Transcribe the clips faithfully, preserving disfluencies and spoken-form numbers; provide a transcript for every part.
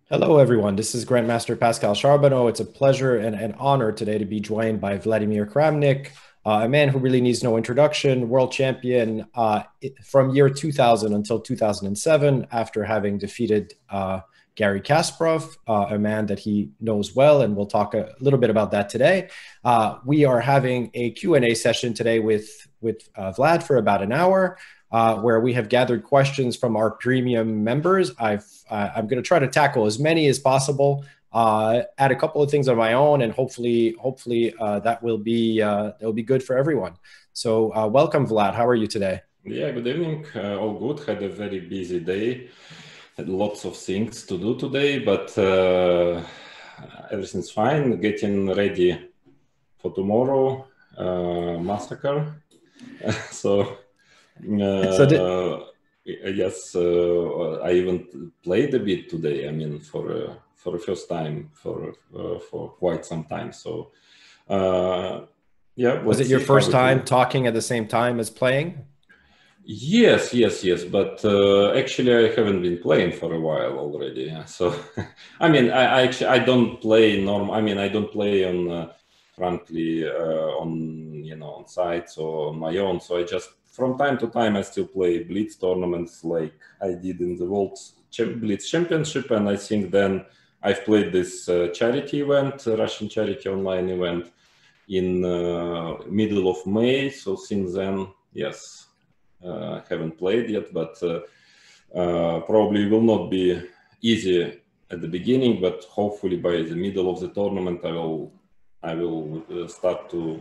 Hello, everyone. This is Grandmaster Pascal Charbonneau. It's a pleasure and an honor today to be joined by Vladimir Kramnik, uh, a man who really needs no introduction, world champion uh, from year two thousand until two thousand seven, after having defeated uh, Gary Kasparov, uh, a man that he knows well, and we'll talk a little bit about that today. Uh, we are having a Q and A session today with, with uh, Vlad for about an hour. Uh, where we have gathered questions from our premium members. I've, uh, I'm going to try to tackle as many as possible, uh, add a couple of things of my own, and hopefully, hopefully uh, that will be uh, that will be good for everyone. So, uh, welcome, Vlad. How are you today? Yeah, good evening. Uh, all good. Had a very busy day. Had lots of things to do today, but uh, everything's fine. Getting ready for tomorrow, uh, massacre. so. So, did, Uh, yes, uh, I even played a bit today. I mean, for uh, for the first time for uh, for quite some time. So, uh, yeah, was it let's your see how first it time will. talking at the same time as playing? Yes, yes, yes. But uh, actually, I haven't been playing for a while already. Yeah. So, I mean, I, I actually I don't play norm. I mean, I don't play on, uh, frankly, uh, on you know on sites or on my own. So I just from time to time I still play Blitz tournaments like I did in the World Cham- Blitz Championship, and I think then I've played this uh, charity event, uh, Russian charity online event in uh, middle of May. So since then, yes. Uh, haven't played yet, but uh, uh, probably will not be easy at the beginning. But hopefully by the middle of the tournament, I will I will uh, start to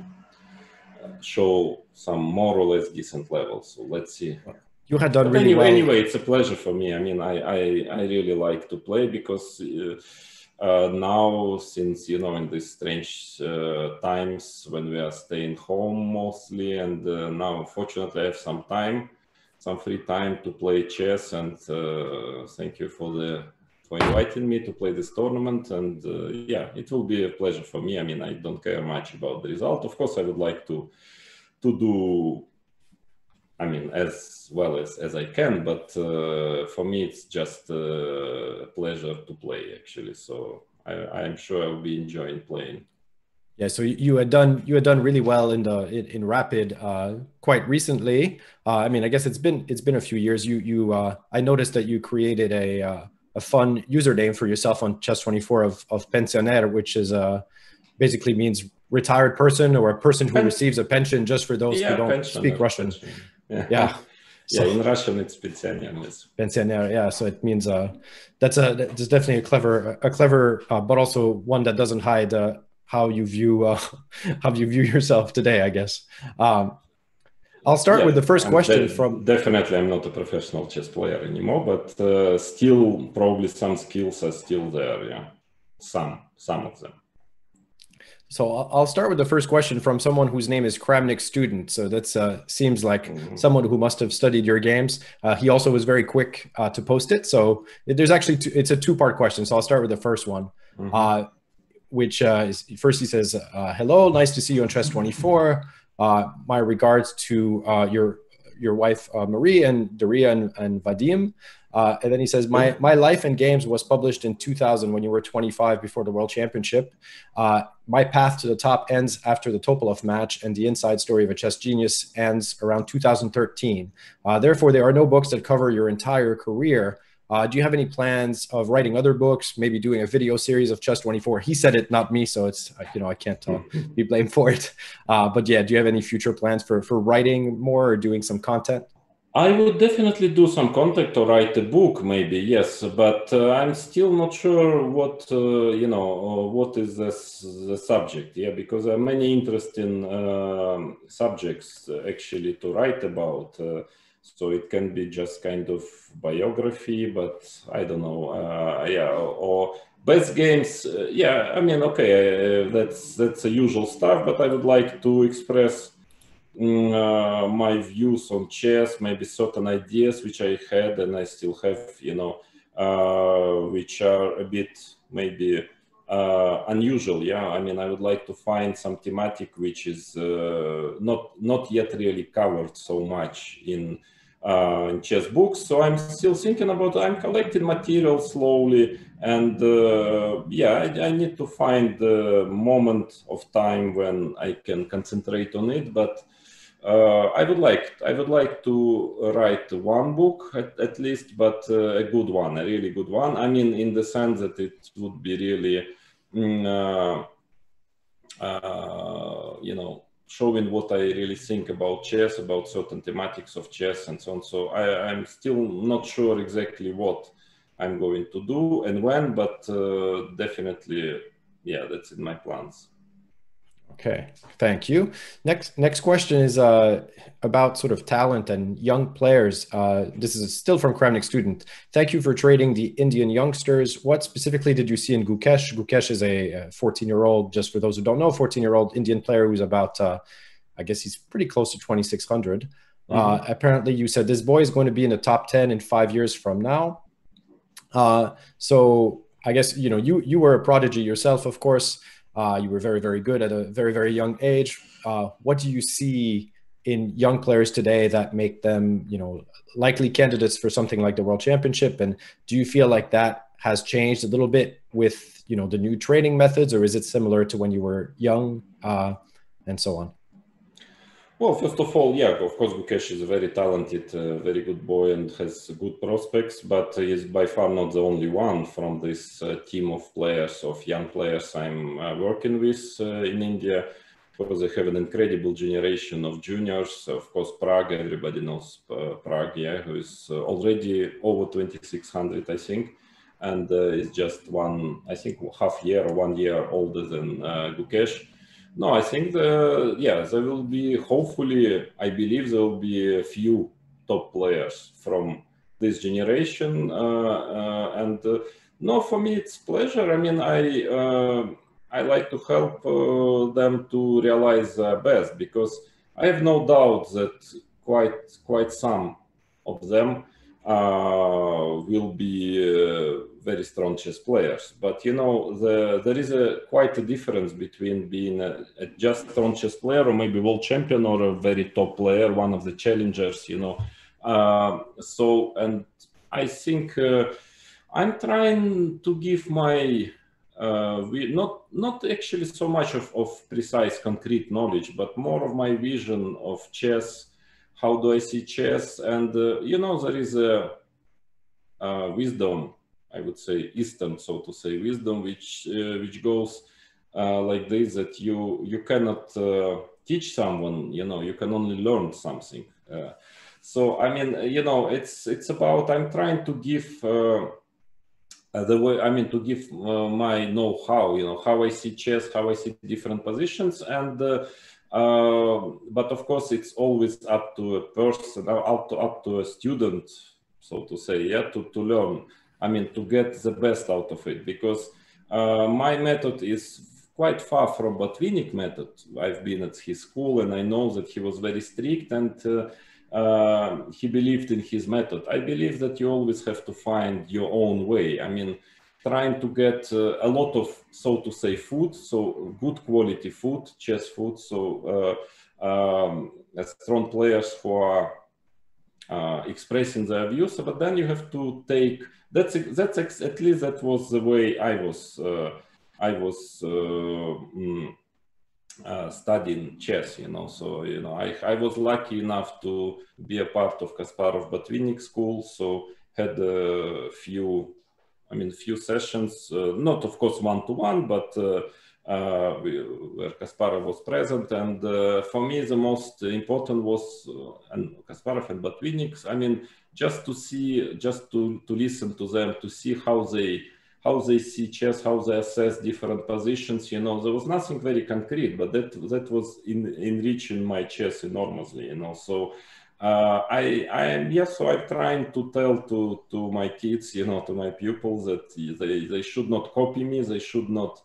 show some more or less decent levels. So let's see. You had done But really anyway, well. anyway, it's a pleasure for me. I mean, I I, I really like to play because. Uh, uh, now, since you know, in these strange uh, times when we are staying home mostly, and uh, now unfortunately I have some time, some free time to play chess. And uh, thank you for the for inviting me to play this tournament. And uh, yeah, it will be a pleasure for me. I mean, I don't care much about the result. Of course, I would like to to do. I mean, as well as, as I can, but uh, for me, it's just uh, a pleasure to play, actually. So I, I'm sure I'll be enjoying playing. Yeah, so you you had done you had done really well in the in, in Rapid uh, quite recently. Uh, I mean, I guess it's been it's been a few years. You you uh, I noticed that you created a uh, a fun username for yourself on Chess twenty-four of of pensioner, which is uh basically means retired person or a person who Pen- receives a pension. Just for those who yeah, don't speak pensioner, Russian. pensioner. Yeah, Yeah, yeah. so In Russian, it's pensioner. Yes. pensioner. Yeah, so it means uh that's a that's definitely a clever a clever uh, but also one that doesn't hide uh, how you view uh, how you view yourself today, I guess. Um, I'll start with Yeah, the first I'm question de- from. definitely I'm not a professional chess player anymore, but uh, still probably some skills are still there. Yeah, some some of them. So I'll start with the first question from someone whose name is Kramnik Student. So that uh, seems like Mhm. someone who must have studied your games. Uh, he also was very quick uh, to post it. So there's actually two, it's a two part question. So I'll start with the first one. Mhm. Uh, which uh, is, first he says, uh, hello, nice to see you on Chess twenty-four. Uh, my regards to uh, your your wife, uh, Marie, and Daria and, and Vadim. Uh, and then he says, my, my Life and Games was published in two thousand when you were twenty-five before the World Championship. Uh, my path to the top ends after the Topolov match, and the inside story of a chess genius ends around two thousand thirteen. Uh, therefore, there are no books that cover your entire career. Uh, do you have any plans of writing other books, maybe doing a video series of Chess twenty-four? He said it, not me, so it's, you know, I can't uh, be blamed for it. Uh, but yeah, do you have any future plans for for writing more or doing some content? I would definitely do some contact or write a book, maybe, yes, but uh, I'm still not sure what, uh, you know, uh, what is this, the subject, yeah, because there are many interesting um subjects uh, actually to write about. Uh, so it can be just kind of biography, but I don't know, uh, yeah, or best games, uh, yeah, I mean, okay, uh, that's that's the usual stuff, but I would like to express mm, uh, my views on chess, maybe certain ideas which I had and I still have, you know, uh, which are a bit maybe uh, unusual. Yeah, I mean, I would like to find some thematic which is uh, not not yet really covered so much in. Uh, in chess books, so I'm still thinking about. I'm collecting material slowly, And uh, yeah, I, I need to find the moment of time when I can concentrate on it. But uh, I would like I would like to write one book at, at least, but uh, a good one, a really good one. I mean, in the sense that it would be really, mm, uh, uh, you know, showing what I really think about chess, about certain thematics of chess, and so on. So I, I'm still not sure exactly what I'm going to do and when, but uh, definitely, yeah, that's in my plans. Okay, thank you. Next, next question is uh, about sort of talent and young players. Uh, this is still from Kramnik student. Thank you for trading the Indian youngsters. What specifically did you see in Gukesh? Gukesh is a fourteen-year-old, just for those who don't know, fourteen-year-old Indian player who's about, uh, I guess he's pretty close to twenty-six hundred. Mm-hmm. uh, apparently, you said this boy is going to be in the top ten in five years from now. Uh, so I guess, you know, you, you were a prodigy yourself, of course. Uh, you were very, very good at a very, very young age. Uh, what do you see in young players today that make them, you know, likely candidates for something like the World Championship? And do you feel like that has changed a little bit with, you know, the new training methods, or is it similar to when you were young, uh, and so on? Well, first of all, yeah, of course, Gukesh is a very talented, uh, very good boy and has good prospects, but he is by far not the only one from this uh, team of players, of young players I'm uh, working with uh, in India, because they have an incredible generation of juniors. Of course, Prague, everybody knows uh, Prague, yeah, who is uh, already over twenty-six hundred, I think, and uh, is just one, I think, half year or one year older than uh, Gukesh. No, I think the, yeah, there will be, hopefully, I believe there will be a few top players from this generation. Uh, uh, and uh, no, for me, it's pleasure. I mean, I, uh, I like to help uh, them to realize their best, because I have no doubt that quite, quite some of them uh, will be uh, very strong chess players. But, you know, the, there is a quite a difference between being a, a just strong chess player, or maybe world champion, or a very top player, one of the challengers, you know. Uh, so, and I think uh, I'm trying to give my, uh, we, not, not actually so much of, of precise concrete knowledge, but more of my vision of chess. How do I see chess? And, uh, you know, there is a, a wisdom, I would say Eastern, so to say, wisdom, which uh, which goes uh, like this, that you you cannot uh, teach someone, you know, you can only learn something. Uh, so, I mean, you know, it's it's about, I'm trying to give uh, the way, I mean, to give uh, my know-how, you know, how I see chess, how I see different positions, and uh, uh, but of course, it's always up to a person, up to up to a student, so to say, yeah, to to learn. I mean, to get the best out of it, because uh, my method is quite far from Botvinnik method. I've been at his school, and I know that he was very strict, and uh, uh, he believed in his method. I believe that you always have to find your own way. I mean, trying to get uh, a lot of, so to say, food, so good quality food, chess food, so uh, um, strong players who are uh, expressing their views, but then you have to take, that's, that's at least that was the way I was, uh, I was uh, mm, uh, studying chess, you know, so, you know, I, I was lucky enough to be a part of Kasparov Botvinnik school, so had a few, I mean, few sessions, uh, not of course one-to-one, but uh, uh, where Kasparov was present. And uh, for me, the most important was, uh, and Kasparov and Botvinnik, I mean, just to see, just to, to listen to them, to see how they, how they see chess, how they assess different positions, you know, there was nothing very concrete, but that, that was in, enriching my chess enormously, you know, so Uh, I, I am, yes, so I'm trying to tell to, to my kids, you know, to my pupils that they, they should not copy me, they should not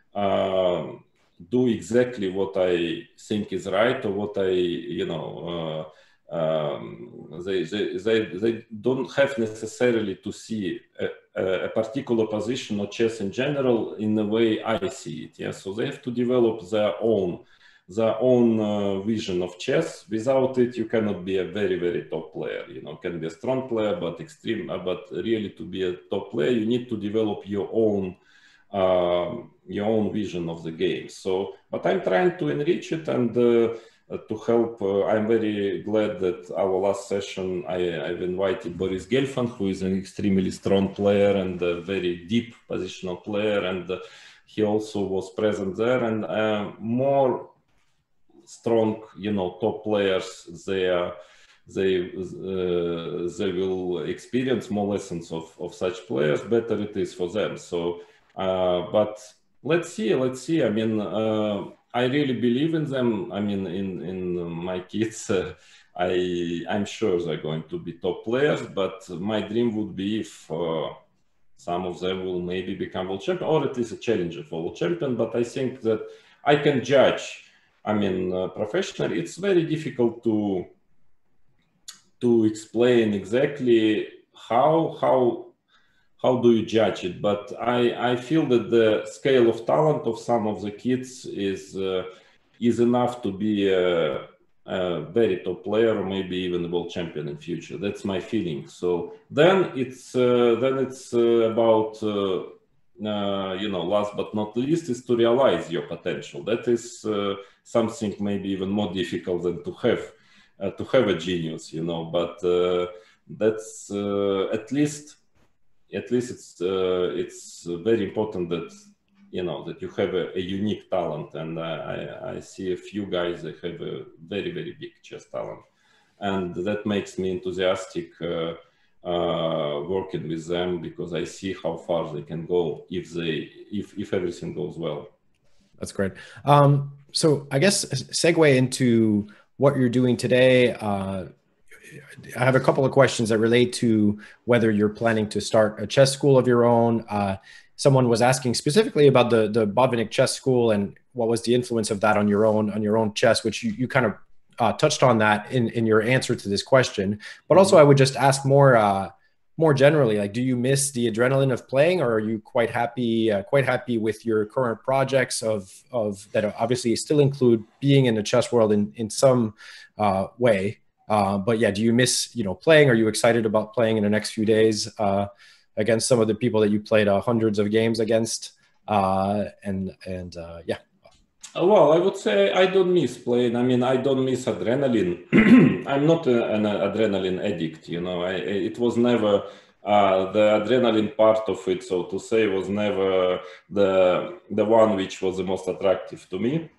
uh, do exactly what I think is right, or what I, you know, uh, um, they, they, they, they don't have necessarily to see a, a particular position or chess in general in the way I see it, yeah, so they have to develop their own their own uh, vision of chess. Without it, you cannot be a very, very top player. You know, can be a strong player, but extreme. Uh, but really, to be a top player, you need to develop your own uh, your own vision of the game. So, but I'm trying to enrich it and uh, uh, to help. Uh, I'm very glad that our last session I, I've invited Boris Gelfand, who is an extremely strong player and a very deep positional player, and uh, he also was present there. And uh, more strong, you know, top players, they are, they uh, they will experience more lessons of of such players. Better it is for them. So, uh, but let's see, let's see. I mean, uh, I really believe in them. I mean, in in my kids, uh, I I'm sure they're going to be top players. But my dream would be if uh, some of them will maybe become world champion, or at least a challenger for world champion. But I think that I can judge. I mean, uh, professionally, it's very difficult to to explain exactly how how how do you judge it. But I I feel that the scale of talent of some of the kids is uh, is enough to be a, a very top player, or maybe even a world champion in future. That's my feeling. So then it's uh, then it's uh, about. Uh, Uh, you know, last but not least, is to realize your potential. That is uh, something maybe even more difficult than to have uh, to have a genius, you know. But uh, that's uh, at least at least it's uh, it's very important that you know that you have a, a unique talent. And I, I see a few guys that have a very very big chess talent, and that makes me enthusiastic. Uh, Uh, working with them, because I see how far they can go if they if if everything goes well. That's great. Um, so I guess segue into what you're doing today. Uh, I have a couple of questions that relate to whether you're planning to start a chess school of your own. Uh, someone was asking specifically about the the Botvinnik Chess School and what was the influence of that on your own on your own chess, which you you kind of Uh, touched on that in, in your answer to this question. But also I would just ask more uh, more generally, like, do you miss the adrenaline of playing, or are you quite happy uh, quite happy with your current projects of of that obviously still include being in the chess world in, in some uh, way? Uh, but yeah, do you miss, you know, playing? Are you excited about playing in the next few days uh, against some of the people that you played uh, hundreds of games against? Uh, and and uh, yeah. Well, I would say I don't miss playing. I mean, I don't miss adrenaline. I'm not a, an adrenaline addict, you know. I, it was never uh, the adrenaline part of it, so to say, was never the the one which was the most attractive to me.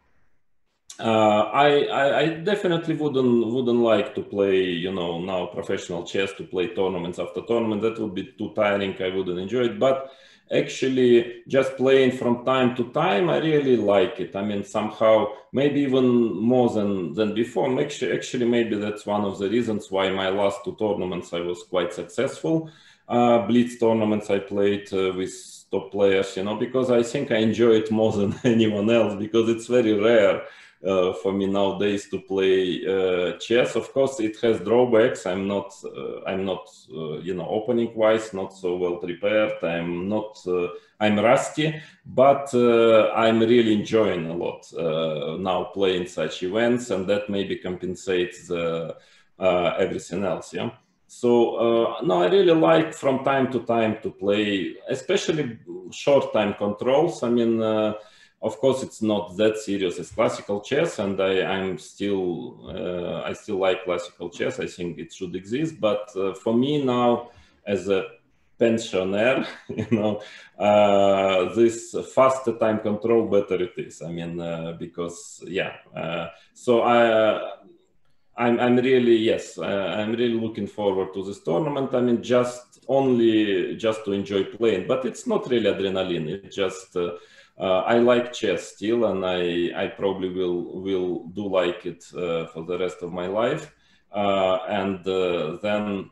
Uh, I, I I definitely wouldn't wouldn't like to play, you know, now professional chess, to play tournaments after tournament. That would be too tiring. I wouldn't enjoy it, but actually just playing from time to time, I really like it. I mean, somehow maybe even more than than before. Actually, actually maybe that's one of the reasons why my last two tournaments I was quite successful. Uh, Blitz tournaments I played uh, with top players, you know, because I think I enjoy it more than anyone else, because it's very rare Uh, for me nowadays to play uh, chess. Of course, it has drawbacks. I'm not, uh, I'm not, uh, you know, opening wise, not so well prepared. I'm not, uh, I'm rusty, but uh, I'm really enjoying a lot uh, now playing such events, and that maybe compensates uh, uh, everything else. Yeah. So uh, no, I really like from time to time to play, especially short time controls. I mean. Uh, Of course, it's not that serious as classical chess, and I, I'm still uh, I still like classical chess. I think it should exist, but uh, for me now, as a pensioner, you know, uh, this faster time control, better it is. I mean, uh, because yeah, uh, so I. Uh, I'm, I'm really yes. Uh, I'm really looking forward to this tournament. I mean, just only just to enjoy playing, but it's not really adrenaline. It's just. Uh, Uh, I like chess still, and I, I probably will will do like it uh, for the rest of my life. Uh, and uh, then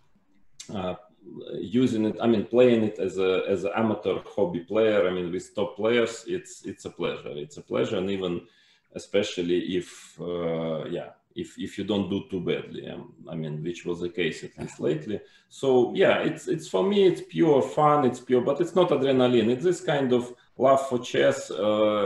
uh, using it, I mean, playing it as a as an amateur hobby player. I mean, with top players, it's it's a pleasure. It's a pleasure, and even especially if uh, yeah, if if you don't do too badly. Um, I mean, which was the case at least lately. So yeah, it's it's for me, it's pure fun. It's pure, but it's not adrenaline. It's this kind of love for chess. Uh,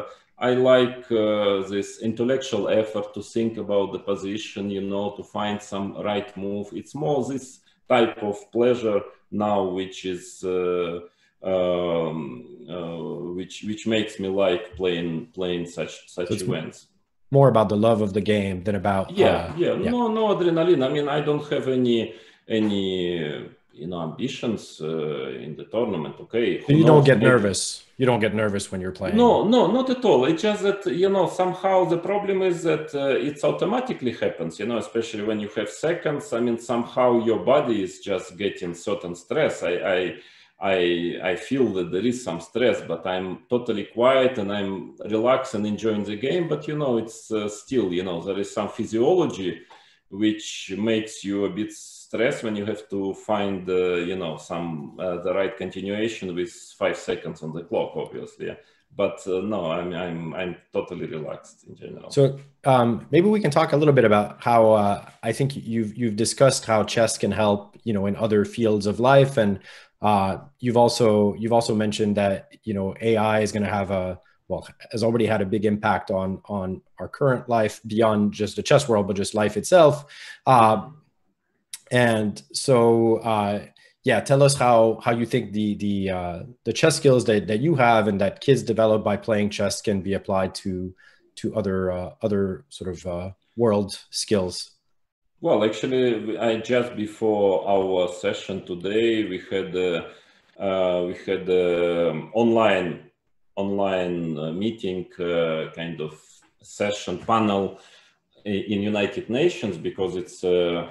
I like uh, this intellectual effort to think about the position, you know, to find some right move. It's more this type of pleasure now, which is uh, um, uh, which which makes me like playing playing such such So events. More about the love of the game than about Yeah, uh, yeah, yeah. no, no adrenaline. I mean, I don't have any any uh, you know ambitions uh, in the tournament. Okay, So who you don't knows? get Maybe. nervous. You don't get nervous when you're playing. No, no, not at all. It's just that, you know, somehow the problem is that uh, it automatically happens, you know, especially when you have seconds. I mean, somehow your body is just getting certain stress. I, I, I, I feel that there is some stress, but I'm totally quiet and I'm relaxed and enjoying the game. But, you know, it's uh, still, you know, there is some physiology which makes you a bit stressed when you have to find, uh, you know, some uh, the right continuation with five seconds on the clock, obviously. But uh, no, I'm I'm I'm totally relaxed in general. So um, maybe we can talk a little bit about how uh, I think you've you've discussed how chess can help, you know, in other fields of life, and uh, you've also you've also mentioned that, you know, A I is going to have a well has already had a big impact on on our current life beyond just the chess world, but just life itself. Uh, and so. Uh, Yeah, tell us how how you think the the uh, the chess skills that, that you have and that kids develop by playing chess can be applied to to other uh, other sort of uh, world skills. Well, actually, I just before our session today, we had uh, uh, we had um, online online uh, meeting uh, kind of session panel in United Nations because it's uh,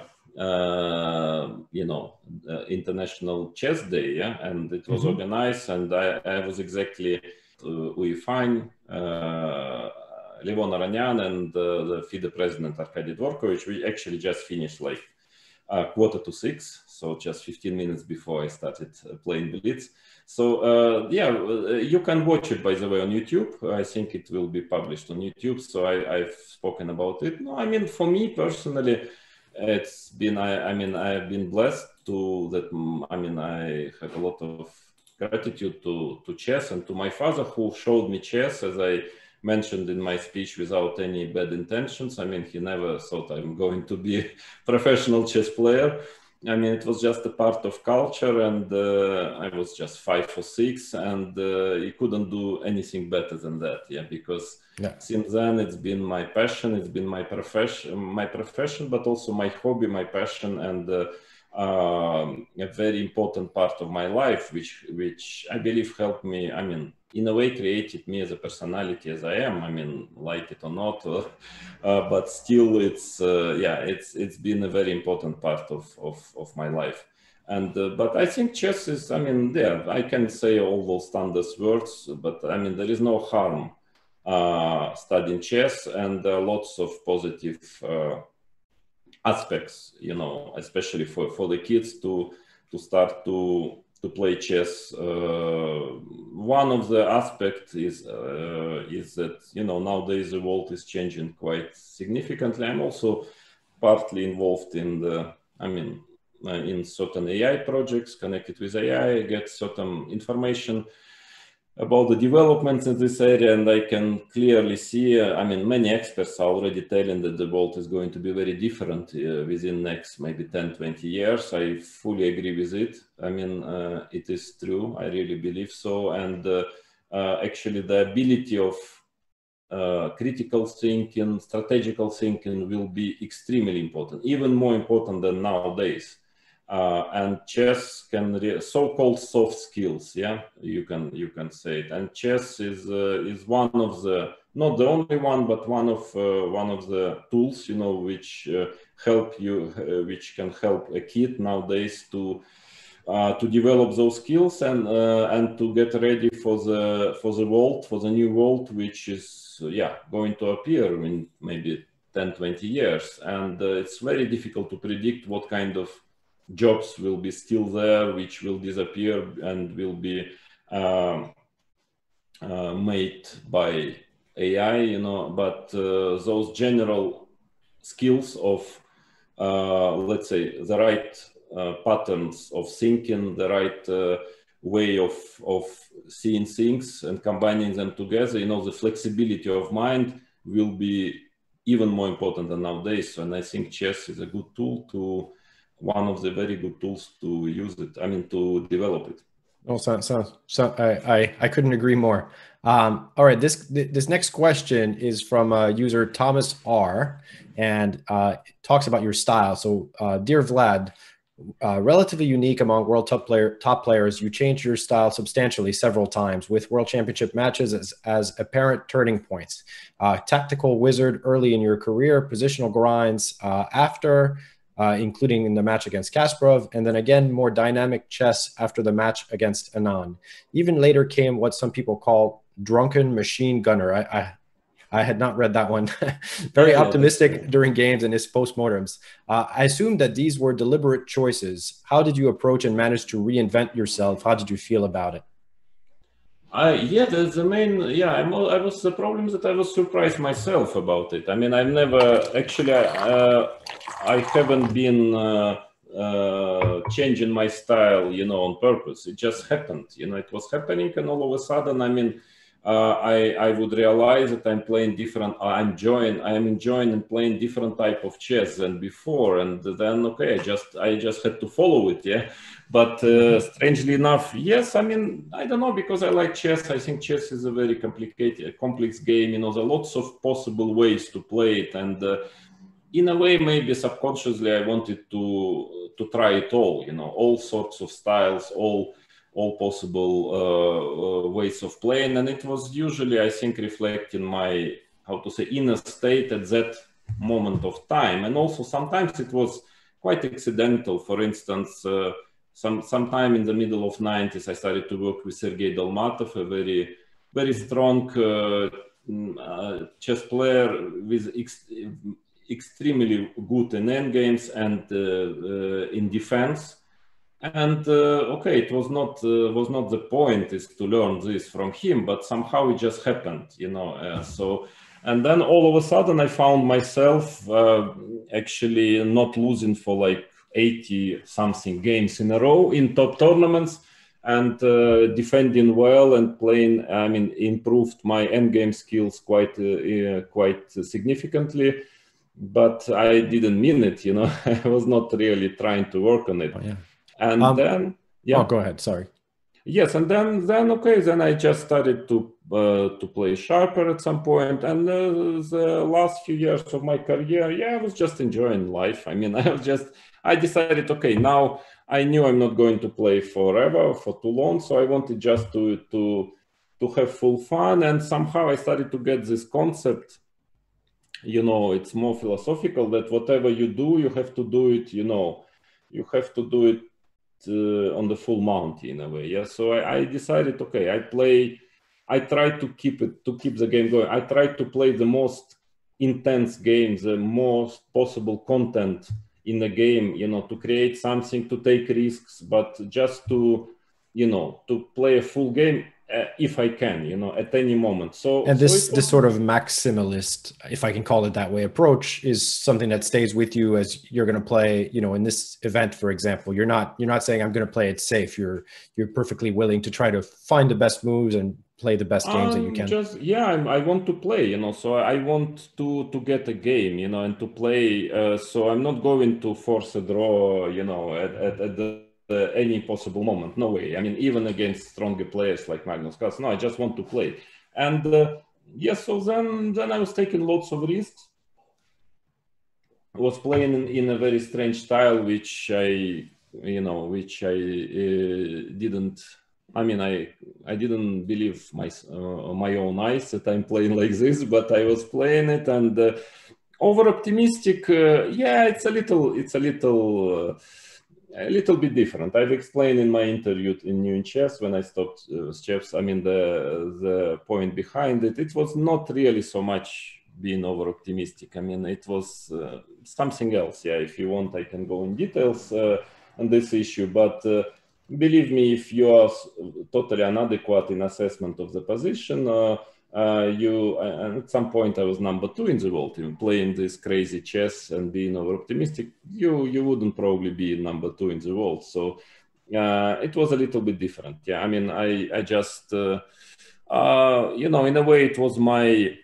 uh, you know uh, International Chess Day, yeah, and it was mm-hmm. organized, and I, I was exactly uh, Uefine, uh, Levon Aranyan, and uh, the FIDE president Arkady Dvorkovich. We actually just finished like uh, quarter to six, so just fifteen minutes before I started uh, playing Blitz. So uh, yeah, you can watch it, by the way, on YouTube. I think it will be published on YouTube. So I, I've spoken about it. No, I mean, for me personally, it's been, I, I mean, I've been blessed to that. I mean, I have a lot of gratitude to, to chess and to my father who showed me chess, as I mentioned in my speech, without any bad intentions. I mean, he never thought I'm going to be a professional chess player. I mean, it was just a part of culture, and uh, I was just five or six, and uh, you couldn't do anything better than that, yeah. Because yeah. Since then, it's been my passion, it's been my profession, my profession, but also my hobby, my passion, and uh, um, a very important part of my life, which which I believe helped me. I mean, in a way, created me as a personality as I am. I mean, like it or not, uh, uh, but still, it's uh, yeah, it's it's been a very important part of of, of my life. And uh, but I think chess is. I mean, yeah, I can say all those standard words, but I mean, there is no harm uh, studying chess, and uh, lots of positive uh, aspects. You know, especially for for the kids to to start to. to play chess. Uh, one of the aspects is uh, is that, you know, nowadays the world is changing quite significantly. I'm also partly involved in the, I mean, uh, in certain A I projects connected with A I. I get certain information about the developments in this area, and I can clearly see, uh, I mean, many experts are already telling that the world is going to be very different uh, within next maybe ten, twenty years. I fully agree with it. I mean, uh, it is true. I really believe so. And uh, uh, actually the ability of uh, critical thinking, strategical thinking will be extremely important, even more important than nowadays. Uh, and chess can so-called soft skills, yeah, you can you can say it. And chess is uh, is one of the, not the only one, but one of uh, one of the tools, you know, which uh, help you, uh, which can help a kid nowadays to uh, to develop those skills and uh, and to get ready for the for the world, for the new world, which is yeah going to appear in maybe ten, twenty years. And uh, it's very difficult to predict what kind of jobs will be still there, which will disappear and will be uh, uh, made by A I, you know, but uh, those general skills of, uh, let's say, the right uh, patterns of thinking, the right uh, way of of seeing things and combining them together, you know, the flexibility of mind will be even more important than nowadays. And I think chess is a good tool to, one of the very good tools to use it, I mean, to develop it. Oh, so, so, so I, I, I couldn't agree more. Um, all right, this this next question is from uh, user Thomas R, and uh, talks about your style. So, uh, dear Vlad, uh, relatively unique among world top player top players, you changed your style substantially several times, with world championship matches as, as apparent turning points. Uh, tactical wizard early in your career, positional grinds uh, after. Uh, including in the match against Kasparov, and then again, more dynamic chess after the match against Anand. Even later came what some people call drunken machine gunner. I, I, I had not read that one. Very yeah, optimistic yeah, during games and his postmortems. Uh, I assume that these were deliberate choices. How did you approach and manage to reinvent yourself? How did you feel about it? I, yeah, that's the main, yeah, I'm, I was, the problem is that I was surprised myself about it. I mean, I've never, actually, uh, I haven't been uh, uh, changing my style, you know, on purpose. It just happened, you know, it was happening, and all of a sudden, I mean, uh, I, I would realize that I'm playing different, I'm enjoying, I'm enjoying and playing different type of chess than before. And then, okay, I just, I just had to follow it, yeah. But uh, strangely enough, yes, I mean, I don't know, because I like chess. I think chess is a very complicated, complex game. You know, there are lots of possible ways to play it. And uh, in a way, maybe subconsciously, I wanted to to try it all, you know, all sorts of styles, all all possible uh, uh, ways of playing. And it was usually, I think, reflecting my, how to say, inner state at that moment of time. And also sometimes it was quite accidental. For instance, uh, Some sometime in the middle of nineties, I started to work with Sergei Dolmatov, a very, very strong uh, uh, chess player with ex extremely good in endgames and uh, uh, in defense. And uh, okay, it was not uh, was not the point is to learn this from him, but somehow it just happened, you know. Uh, so, and then all of a sudden, I found myself uh, actually not losing for like eighty something games in a row in top tournaments, and uh, defending well and playing, I mean, improved my endgame skills quite uh, uh, quite significantly. But I didn't mean it, you know. I was not really trying to work on it. Oh, yeah. And um, then yeah, oh, go ahead, sorry. Yes, and then then okay, then I just started to uh, to play sharper at some point, and uh, the last few years of my career, yeah, I was just enjoying life. I mean, I was just, I decided, okay, now I knew I'm not going to play forever, for too long, so I wanted just to to to have full fun. And somehow I started to get this concept, you know, it's more philosophical, that whatever you do, you have to do it, you know, you have to do it uh, on the full Monty in a way. Yeah. So I, I decided, okay, I play, I try to keep it, to keep the game going. I try to play the most intense games, the most possible content in the game, you know, to create something, to take risks, but just to, you know, to play a full game uh, if I can, you know, at any moment. So and this so this sort of maximalist, if I can call it that way, approach is something that stays with you as you're going to play, you know, in this event, for example. You're not you're not saying I'm going to play it safe. You're you're perfectly willing to try to find the best moves and play the best games um, that you can. Just yeah, I'm, I want to play, you know. So I want to to get a game, you know, and to play. Uh, so I'm not going to force a draw, you know, at at, at the Uh, any possible moment. No way. I mean, even against stronger players like Magnus Carlsen. No, I just want to play. And uh, yes, so then then I was taking lots of risks. I was playing in, in a very strange style, which I, you know, which I uh, didn't. I mean, I I didn't believe my uh, my own eyes that I'm playing like this, but I was playing it, and uh, over optimistic. Uh, yeah, it's a little. It's a little. Uh, A little bit different. I've explained in my interview in New in Chess when I stopped uh, chess. I mean, the the point behind it, it was not really so much being over optimistic. I mean, it was uh, something else. Yeah, if you want, I can go in details uh, on this issue. But uh, believe me, if you are totally inadequate in assessment of the position, uh, uh, you uh, at some point I was number two in the world, even playing this crazy chess and being over optimistic. You you wouldn't probably be number two in the world. So uh, it was a little bit different. Yeah, I mean, I I just uh, uh, you know, in a way, it was my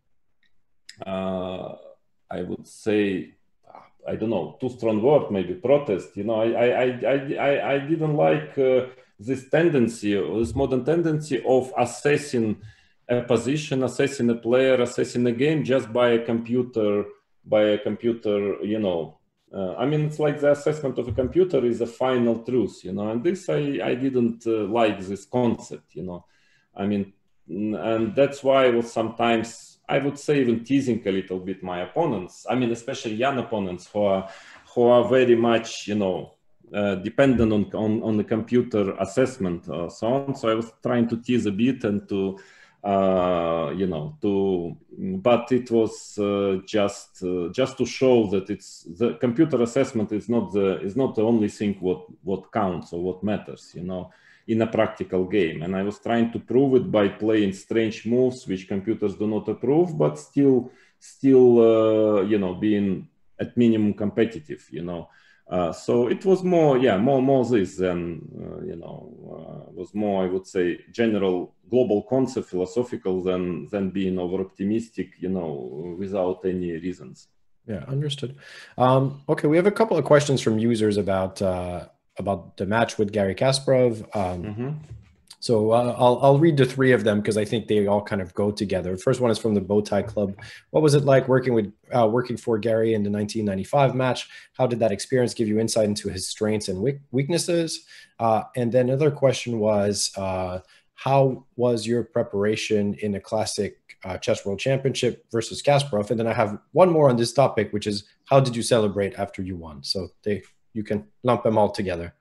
uh, I would say, I don't know, too strong word, maybe protest. You know, I I I I, I didn't like uh, this tendency, this modern tendency of assessing a position, assessing a player, assessing a game just by a computer, by a computer. You know, uh, I mean, it's like the assessment of a computer is a final truth. You know, and this I I didn't uh, like this concept. You know, I mean, and that's why I was sometimes, I would say, even teasing a little bit my opponents. I mean, especially young opponents who are who are very much, you know, uh, dependent on, on on the computer assessment, uh, so on. So I was trying to tease a bit and to, uh, you know, to, but it was uh, just uh, just to show that it's the computer assessment is not the is not the only thing what what counts or what matters, you know, in a practical game. And I was trying to prove it by playing strange moves which computers do not approve, but still still uh, you know, being at minimum competitive, you know. Uh, so it was more, yeah, more more this than uh, you know, uh, was more, I would say, general global concept, philosophical, than than being over optimistic, you know, without any reasons. Yeah, understood. Um, okay, we have a couple of questions from users about uh, about the match with Garry Kasparov. Um, mm-hmm. So uh, I'll I'll read the three of them because I think they all kind of go together. First one is from the Bowtie Club. What was it like working with uh, working for Garry in the nineteen ninety-five match? How did that experience give you insight into his strengths and weaknesses? Uh, and then another question was, uh, how was your preparation in a classic uh, chess world championship versus Kasparov? And then I have one more on this topic, which is, how did you celebrate after you won? So they you can lump them all together.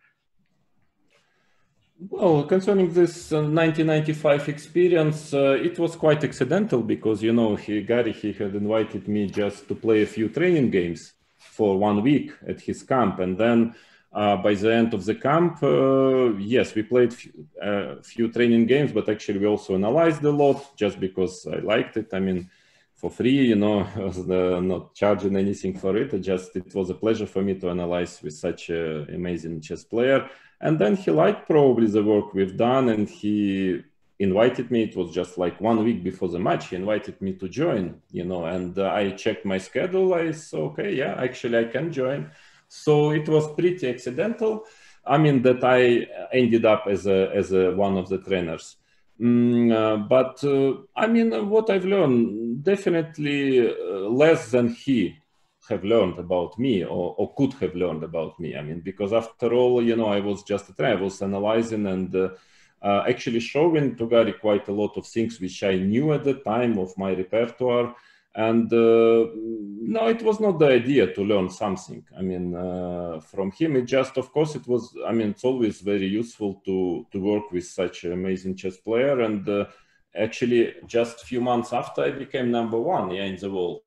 Well, concerning this uh, nineteen ninety-five experience, uh, it was quite accidental because, you know, he, Garry, he had invited me just to play a few training games for one week at his camp. And then uh, by the end of the camp, uh, yes, we played a uh, few training games, but actually we also analyzed a lot just because I liked it. I mean, for free, you know, I was uh, not charging anything for it. It just, it was a pleasure for me to analyze with such an amazing chess player. And then he liked probably the work we've done, and he invited me. It was just like one week before the match. He invited me to join, you know, and uh, I checked my schedule. I said, okay, yeah, actually I can join. So it was pretty accidental. I mean, that I ended up as a as a, one of the trainers. Mm, uh, but uh, I mean, what I've learned, definitely uh, less than he have learned about me, or, or could have learned about me. I mean, because after all, you know, I was just a trainer. I was analyzing and uh, uh, actually showing to Garry quite a lot of things which I knew at the time of my repertoire. And uh, no, it was not the idea to learn something. I mean, uh, from him, it just, of course, it was, I mean, it's always very useful to, to work with such an amazing chess player. And uh, actually, just a few months after I became number one, yeah, in the world.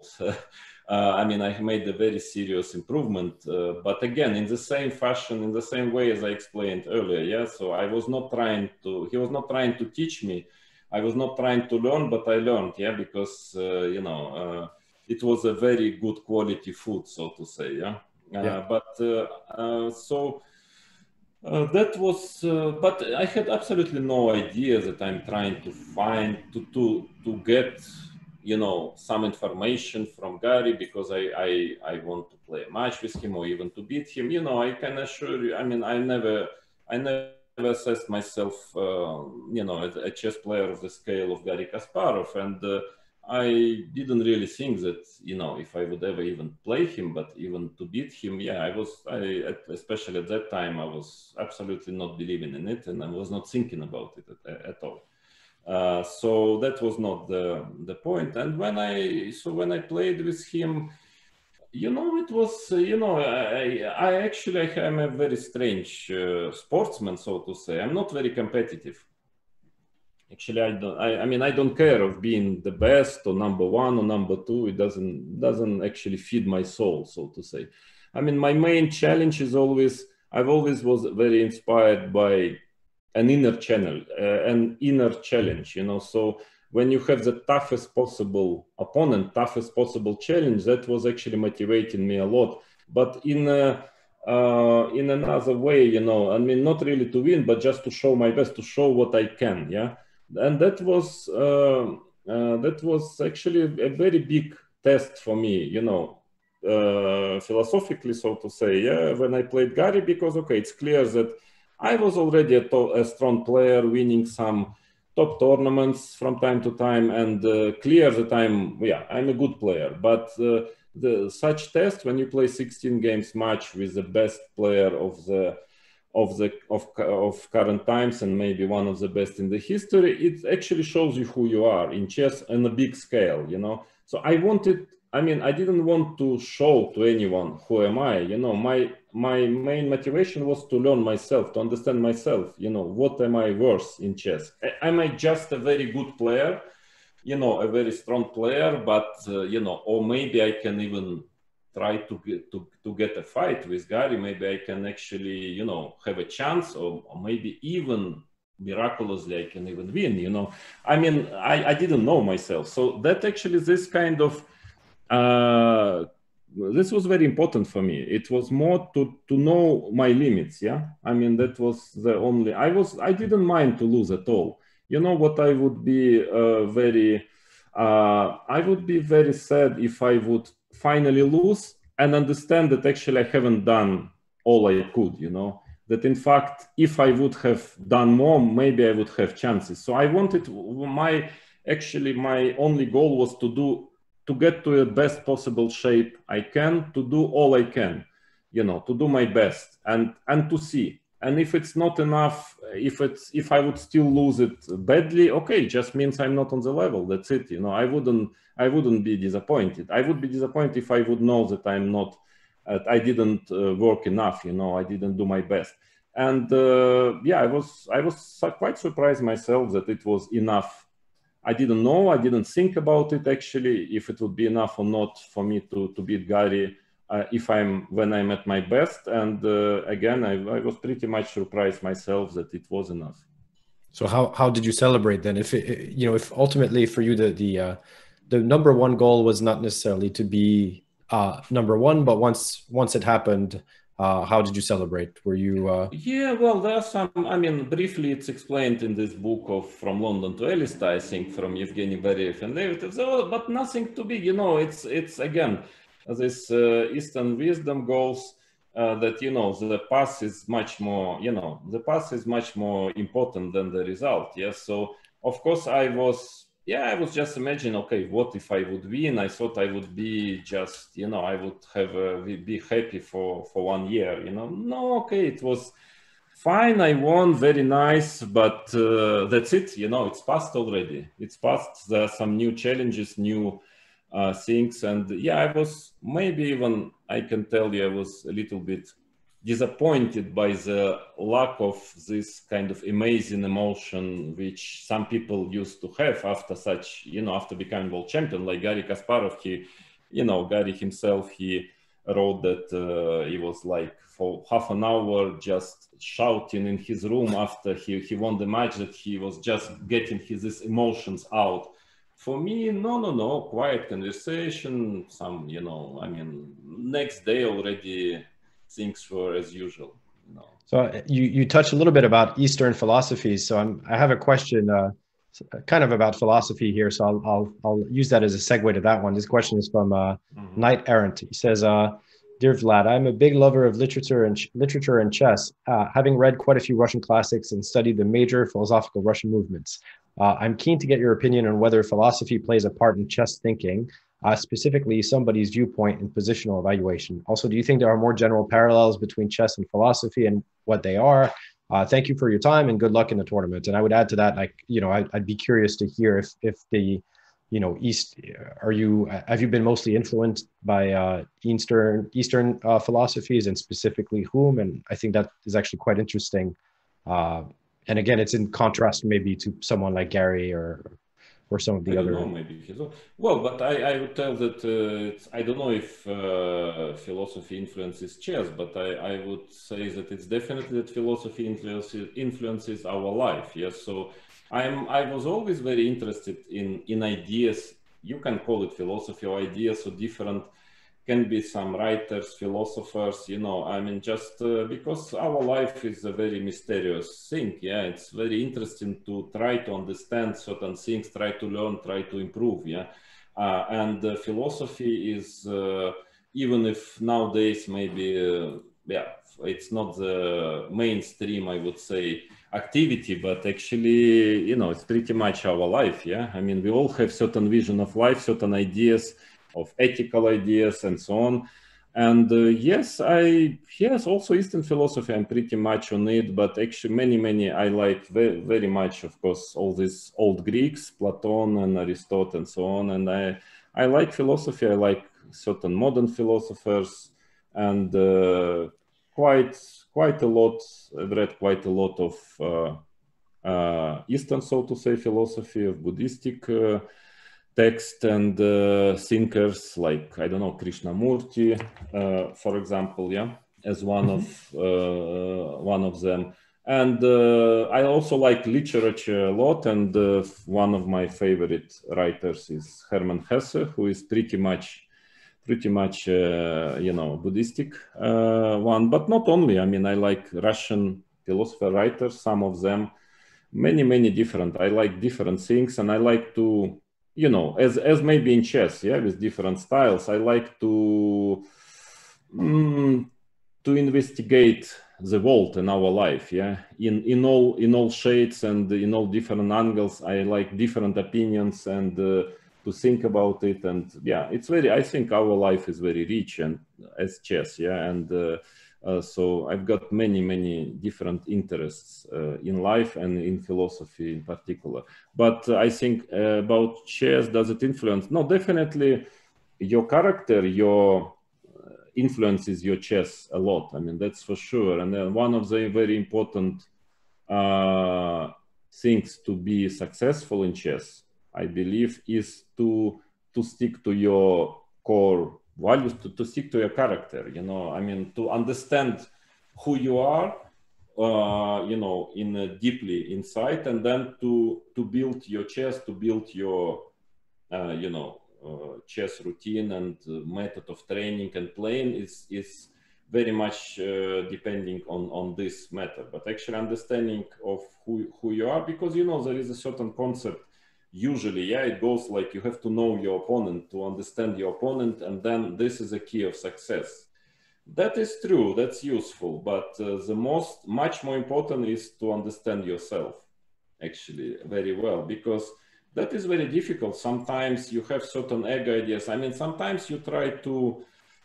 Uh, I mean, I made a very serious improvement, uh, but again, in the same fashion, in the same way as I explained earlier. Yeah, so I was not trying to, he was not trying to teach me. I was not trying to learn, but I learned, yeah, because, uh, you know, uh, it was a very good quality food, so to say, yeah. Uh, yeah. But uh, uh, so uh, that was, uh, but I had absolutely no idea that I'm trying to find, to, to, to get, you know, some information from Garry because I, I, I want to play a match with him or even to beat him. You know, I can assure you, I mean, I never, I never assessed myself, uh, you know, as a chess player of the scale of Garry Kasparov. And uh, I didn't really think that, you know, if I would ever even play him, but even to beat him, yeah, I was, I, especially at that time, I was absolutely not believing in it, and I was not thinking about it at, at all. Uh, so that was not the the point. And when I so when I played with him, you know, it was uh, you know I I actually am a very strange uh, sportsman, so to say. I'm not very competitive. Actually, I don't. I, I mean, I don't care of being the best or number one or number two. It doesn't doesn't actually feed my soul, so to say. I mean, my main challenge is always. I've always was very inspired by an inner channel, uh, an inner challenge, you know. So when you have the toughest possible opponent, toughest possible challenge, that was actually motivating me a lot. But in a, uh, in another way, you know, I mean, not really to win, but just to show my best, to show what I can, yeah. And that was uh, uh, that was actually a very big test for me, you know, uh, philosophically, so to say, yeah. When I played Gary, because okay, it's clear that I was already a, a strong player, winning some top tournaments from time to time, and uh, clear that I'm, yeah, I'm a good player. But uh, the such test, when you play sixteen games match with the best player of the of the of, of current times and maybe one of the best in the history, it actually shows you who you are in chess on a big scale, you know. So I wanted, I mean, I didn't want to show to anyone who am I, you know. My my main motivation was to learn myself, to understand myself, you know, what am I worth in chess. Am I just a very good player, you know, a very strong player, but uh, you know, or maybe I can even try to get to, to get a fight with Gary. Maybe I can actually, you know, have a chance, or, or maybe even miraculously I can even win, you know. I mean, I, I didn't know myself. So that actually, this kind of, uh, this was very important for me. It was more to, to know my limits, yeah. I mean, that was the only, I was, I didn't mind to lose at all. You know what, I would be uh, very, uh, I would be very sad if I would finally lose and understand that actually I haven't done all I could, you know, that in fact, if I would have done more, maybe I would have chances. So I wanted, my, actually my only goal was to do, to get to the best possible shape I can, to do all I can, you know, to do my best and, and to see. And if it's not enough, if it's, if I would still lose it badly, okay, just means I'm not on the level. That's it. You know, I wouldn't, I wouldn't be disappointed. I would be disappointed if I would know that I'm not, uh, I didn't uh, work enough. You know, I didn't do my best. And uh, yeah, I was, I was quite surprised myself that it was enough. I didn't know, I didn't think about it actually, if it would be enough or not for me to, to beat Gary. Uh, if I'm when I'm at my best, and uh, again, I, I was pretty much surprised myself that it was enough. So how how did you celebrate then? If it, you know, if ultimately for you the the uh, the number one goal was not necessarily to be uh, number one, but once once it happened, uh, how did you celebrate? Were you? Uh... Yeah, well, there are some. I mean, briefly, it's explained in this book of From London to Elista, I think, from Evgeny Beriev and Levitiv. So, but nothing too big, you know. It's it's again. This uh, Eastern wisdom goes uh, that, you know, the path is much more, you know, the path is much more important than the result. Yes. So, of course, I was, yeah, I was just imagining, okay, what if I would win? I thought I would be just, you know, I would have, uh, be happy for, for one year, you know. No, okay, it was fine. I won, very nice, but uh, that's it. You know, it's past already. It's past. There are some new challenges, new Uh, things, and yeah, I was maybe even, I can tell you, I was a little bit disappointed by the lack of this kind of amazing emotion which some people used to have after such, you know, after becoming world champion, like Garry Kasparov. He, you know, Gary himself, he wrote that uh, he was like for half an hour just shouting in his room after he, he won the match, that he was just getting his these emotions out. For me, no, no, no, quiet conversation, some, you know, I mean, next day already things were as usual, you know. So you, you touched a little bit about Eastern philosophies. So I'm, I have a question uh, kind of about philosophy here. So I'll, I'll, I'll use that as a segue to that one. This question is from uh, mm-hmm. Knight Errant. He says, uh, Dear Vlad, I'm a big lover of literature and literature and chess, uh, having read quite a few Russian classics and studied the major philosophical Russian movements. Uh, I'm keen to get your opinion on whether philosophy plays a part in chess thinking, uh, specifically somebody's viewpoint in positional evaluation. Also, do you think there are more general parallels between chess and philosophy and what they are? Uh, thank you for your time and good luck in the tournament. And I would add to that, like, you know, I, I'd be curious to hear if if the, you know, East, are you, have you been mostly influenced by uh, Eastern Eastern uh, philosophies, and specifically whom? And I think that is actually quite interesting. Uh, And again, it's in contrast maybe to someone like Gary or or some of the I other. Don't know, maybe well, but I, I would tell that uh, it's, I don't know if uh, philosophy influences chess, but I, I would say that it's definitely that philosophy influences influences our life. Yes, so I'm I was always very interested in in ideas. You can call it philosophy or ideas or different can be some writers, philosophers, you know, I mean, just uh, because our life is a very mysterious thing. Yeah, it's very interesting to try to understand certain things, try to learn, try to improve. Yeah, uh, and uh, philosophy is, uh, even if nowadays maybe, uh, yeah, it's not the mainstream, I would say, activity, but actually, you know, it's pretty much our life. Yeah, I mean, we all have certain vision of life, certain ideas, of ethical ideas and so on. And uh, yes, I, yes, also Eastern philosophy, I'm pretty much on it, but actually many, many, I like very, very much, of course, all these old Greeks, Platon and Aristotle and so on. And I, I like philosophy, I like certain modern philosophers, and uh, quite, quite a lot, I've read quite a lot of uh, uh, Eastern, so to say, philosophy, of Buddhistic uh, text and uh, thinkers like, I don't know, Krishnamurti, uh, for example, yeah, as one mm-hmm. of uh, one of them. And uh, I also like literature a lot, and uh, one of my favorite writers is Hermann Hesse, who is pretty much pretty much uh, you know, Buddhistic uh, one, but not only. I mean, I like Russian philosopher writers, some of them, many many different. I like different things, and I like to, you know, as as maybe in chess, yeah, with different styles, I like to mm, to investigate the world in our life, yeah, in in all in all shades and in all different angles. I like different opinions, and uh, to think about it. And yeah, it's very, I think our life is very rich, and as chess, yeah, and uh, uh, so I've got many many different interests uh, in life and in philosophy in particular. But uh, I think uh, about chess, does it influence? No, definitely your character, your influences your chess a lot. I mean, that's for sure. And then one of the very important uh, things to be successful in chess, I believe, is to to stick to your core values, to, to stick to your character. You know, I mean, to understand who you are, uh, you know, in uh, deeply inside, and then to to build your chess, to build your, uh, you know, uh, chess routine and uh, method of training and playing is is very much uh, depending on on this matter. But actually understanding of who who you are, because, you know, there is a certain concept. Usually, yeah, it goes like you have to know your opponent, to understand your opponent, and then this is a key of success. That is true, that's useful, but uh, the most, much more important is to understand yourself, actually, very well, because that is very difficult. Sometimes you have certain ego ideas. I mean, sometimes you try to,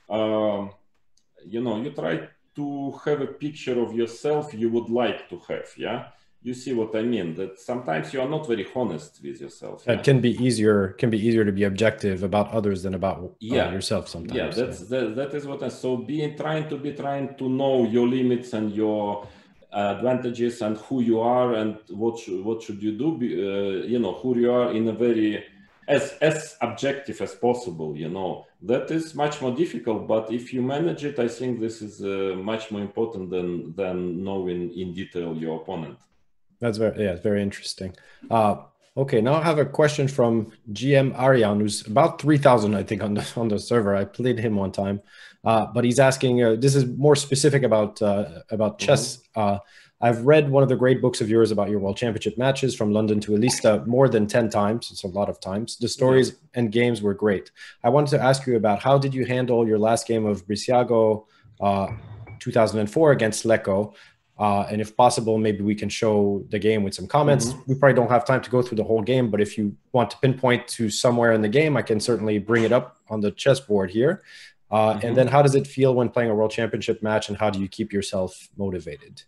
uh, you know, you try to have a picture of yourself you would like to have, yeah? You see what I mean? That sometimes you are not very honest with yourself. Yeah? It can be easier, can be easier to be objective about others than about uh, yeah. yourself sometimes. Yeah, that's, yeah. That, that is what I, so being, trying to be, trying to know your limits and your advantages and who you are and what should, what should you do, uh, you know, who you are in a very, as, as objective as possible, you know, that is much more difficult. But if you manage it, I think this is uh, much more important than, than knowing in detail your opponent. That's very, yeah, very interesting. Uh, okay, now I have a question from G M Arian, who's about three thousand, I think, on the, on the server. I played him one time, uh, but he's asking, uh, this is more specific about, uh, about chess. Mm-hmm. uh, I've read one of the great books of yours about your World Championship matches from London to Elista more than ten times. It's a lot of times. The stories yeah. and games were great. I wanted to ask you about how did you handle your last game of Brissago uh, two thousand four against Lecco? Uh, and if possible, maybe we can show the game with some comments. Mm-hmm. We probably don't have time to go through the whole game, but if you want to pinpoint to somewhere in the game, I can certainly bring it up on the chessboard here. Uh, mm-hmm. And then how does it feel when playing a World Championship match, and how do you keep yourself motivated?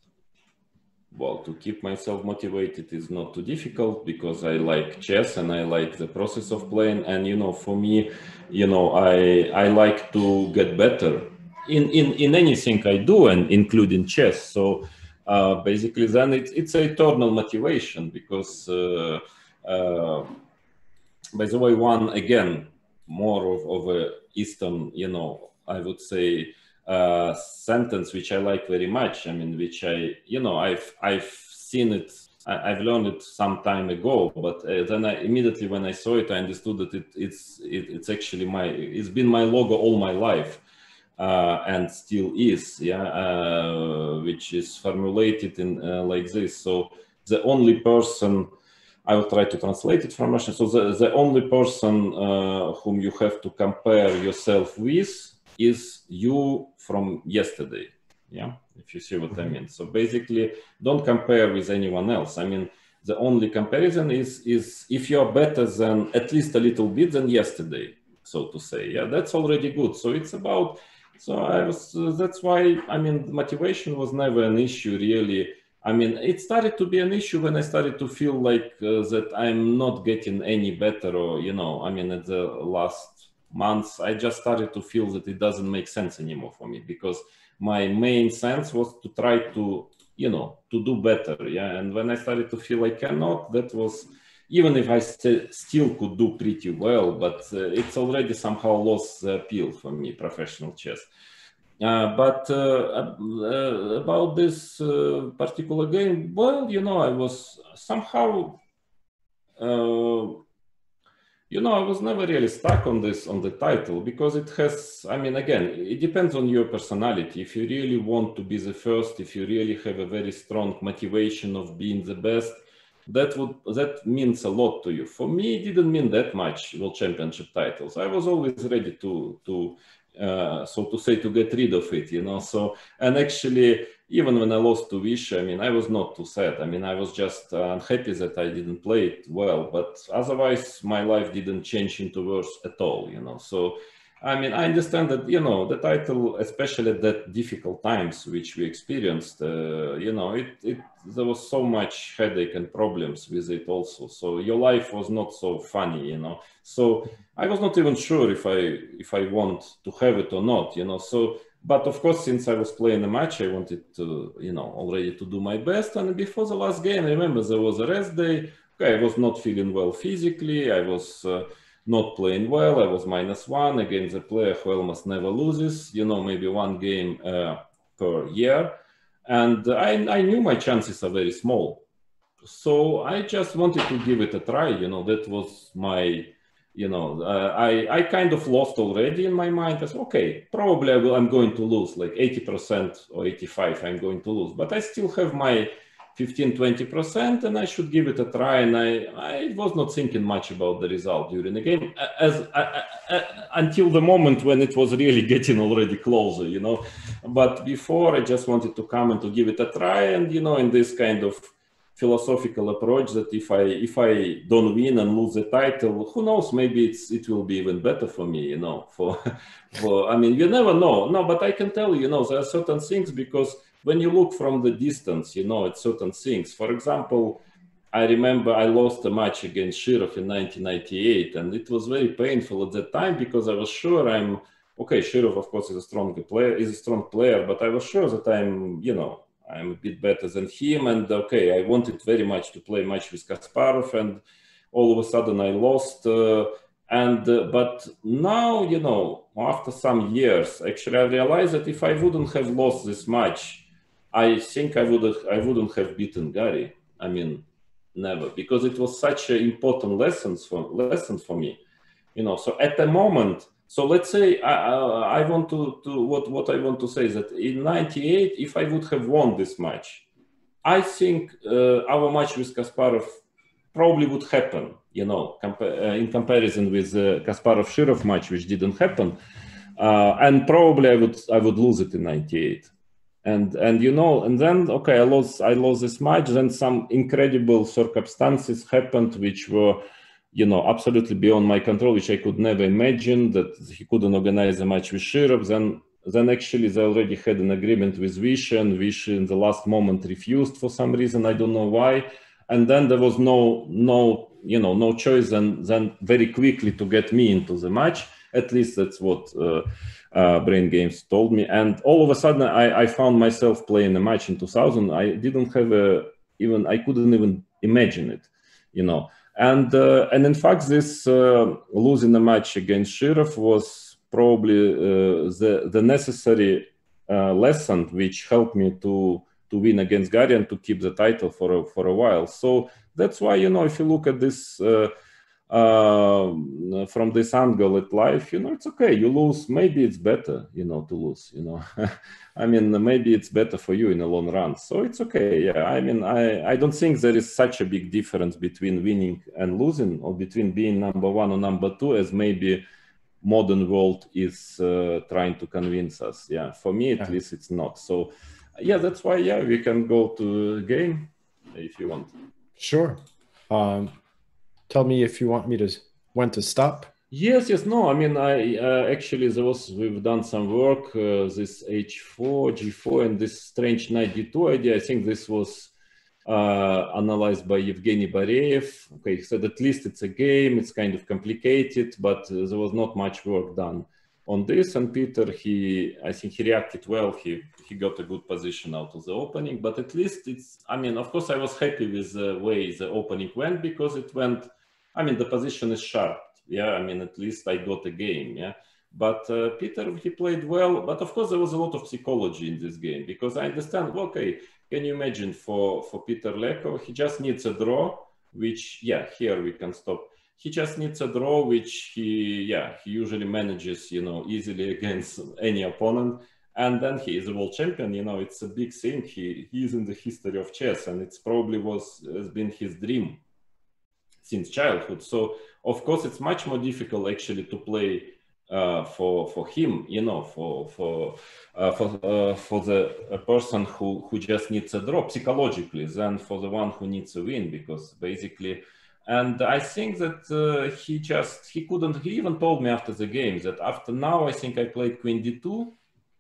Well, to keep myself motivated is not too difficult, because I like chess and I like the process of playing. And, you know, for me, you know, I, I like to get better in, in, in anything I do, and including chess. So uh, basically then it's, it's an eternal motivation, because uh, uh, by the way, one, again, more of, of a Eastern, you know, I would say, uh, sentence which I like very much. I mean, which I, you know, I've I've seen it I, I've learned it some time ago, but uh, then I immediately when I saw it, I understood that it, it's it, it's actually my it's been my logo all my life, uh, and still is, yeah, uh, which is formulated in uh, like this. So the only person, I will try to translate it from Russian. So the, the only person uh, whom you have to compare yourself with is you from yesterday. Yeah, if you see what I mean. So basically, don't compare with anyone else. I mean, the only comparison is is if you're better than at least a little bit than yesterday, so to say. Yeah, that's already good. So it's about. So I was. Uh, that's why I mean, motivation was never an issue really. I mean, it started to be an issue when I started to feel like uh, that I'm not getting any better, or, you know, I mean, at the last months, I just started to feel that it doesn't make sense anymore for me, because my main sense was to try to, you know, to do better. Yeah. And when I started to feel I cannot, that was, even if I st still could do pretty well, but uh, it's already somehow lost the appeal for me, professional chess. Uh, but uh, uh, about this uh, particular game, well, you know, I was somehow, uh, you know, I was never really stuck on this, on the title, because it has, I mean, again, it depends on your personality. If you really want to be the first, if you really have a very strong motivation of being the best, that would, that means a lot to you. For me, it didn't mean that much, World Championship titles. I was always ready to, to, Uh, so to say, to get rid of it, you know. So, and actually, even when I lost to Vishy, I mean, I was not too sad. I mean, I was just uh, unhappy that I didn't play it well, but otherwise my life didn't change into worse at all, you know. So, I mean, I understand that, you know, the title, especially at that difficult times which we experienced, uh, you know, it, it, there was so much headache and problems with it also. So your life was not so funny, you know. So I was not even sure if I if I want to have it or not, you know. So, but of course, since I was playing the match, I wanted to, you know, already to do my best. And before the last game, I remember there was a rest day. Okay, I was not feeling well physically. I was uh, not playing well. I was minus one against a player who almost never loses, you know, maybe one game uh, per year. And I, I knew my chances are very small. So I just wanted to give it a try, you know. That was my, you know, uh, I, I kind of lost already in my mind. I said, okay, probably I will, I'm going to lose like eighty percent or eighty-five, I'm going to lose. But I still have my fifteen, twenty percent, and I should give it a try. And I, I was not thinking much about the result during the game, as uh, uh, until the moment when it was really getting already closer, you know. But before, I just wanted to come and to give it a try, and, you know, in this kind of philosophical approach that if I if I don't win and lose the title, who knows? Maybe it's it will be even better for me, you know. For, for I mean, you never know. No, but I can tell you, you know, there are certain things, because when you look from the distance, you know, at certain things. For example, I remember I lost a match against Shirov in nineteen ninety-eight, and it was very painful at that time, because I was sure I'm okay. Shirov, of course, is a strong player, is a strong player, but I was sure that I'm, you know, I'm a bit better than him, and okay, I wanted very much to play match with Kasparov, and all of a sudden I lost. Uh, and uh, but now, you know, after some years, actually, I realized that if I wouldn't have lost this match, I think I would have, I wouldn't have beaten Gary. I mean, never, because it was such an important lesson for lesson for me, you know. So at the moment. So let's say I, I, I want to, to what, what I want to say is that in ninety-eight, if I would have won this match, I think uh, our match with Kasparov probably would happen, you know, compa uh, in comparison with the uh, Kasparov-Shirov match, which didn't happen. Uh, and probably I would I would lose it in ninety-eight. And, and you know, and then, okay, I lost, I lost this match, then some incredible circumstances happened, which were, you know, absolutely beyond my control, which I could never imagine, that he couldn't organize a match with Shirov. Then, then actually they already had an agreement with Vishy, and Vishy in the last moment refused for some reason, I don't know why. And then there was no, no, you know, no choice than, than very quickly to get me into the match. At least that's what uh, uh, Brain Games told me. And all of a sudden I, I found myself playing a match in two thousand. I didn't have a, even, I couldn't even imagine it, you know. And uh, and in fact, this uh, losing the match against Shirov was probably uh, the the necessary uh, lesson which helped me to to win against Gary and to keep the title for a, for a while. So that's why, you know, if you look at this uh, uh, from this angle at life, you know, it's okay. You lose, maybe it's better, you know, to lose, you know. I mean, maybe it's better for you in the long run. So it's okay. Yeah, I mean, I, I don't think there is such a big difference between winning and losing, or between being number one or number two, as maybe modern world is uh, trying to convince us. Yeah, for me at yeah. least it's not. So yeah, that's why, yeah, we can go to the game if you want. Sure. Um, tell me if you want me to, when to stop. Yes, yes, no, I mean, I uh, actually, there was, we've done some work, uh, this H four, G four, and this strange knight D two idea. I think this was uh, analyzed by Evgeny Bareev. Okay, he said at least it's a game, it's kind of complicated, but uh, there was not much work done on this. And Peter, he, I think he reacted well. He, he got a good position out of the opening, but at least it's, I mean, of course, I was happy with the way the opening went, because it went, I mean, the position is sharp. Yeah, I mean, at least I got a game, yeah. But uh, Peter, he played well, but of course there was a lot of psychology in this game, because I understand, well, okay, can you imagine for, for Peter Leko, he just needs a draw, which, yeah, here we can stop. He just needs a draw, which he, yeah, he usually manages, you know, easily against any opponent. And then he is a world champion, you know, it's a big thing. He, he is in the history of chess, and it's probably was, has been his dream since childhood. So of course it's much more difficult actually to play uh, for for him, you know, for for uh, for uh, for the a person who who just needs a draw psychologically than for the one who needs a win, because basically, and I think that uh, he just he couldn't. He even told me after the game that after now I think I played Queen D two.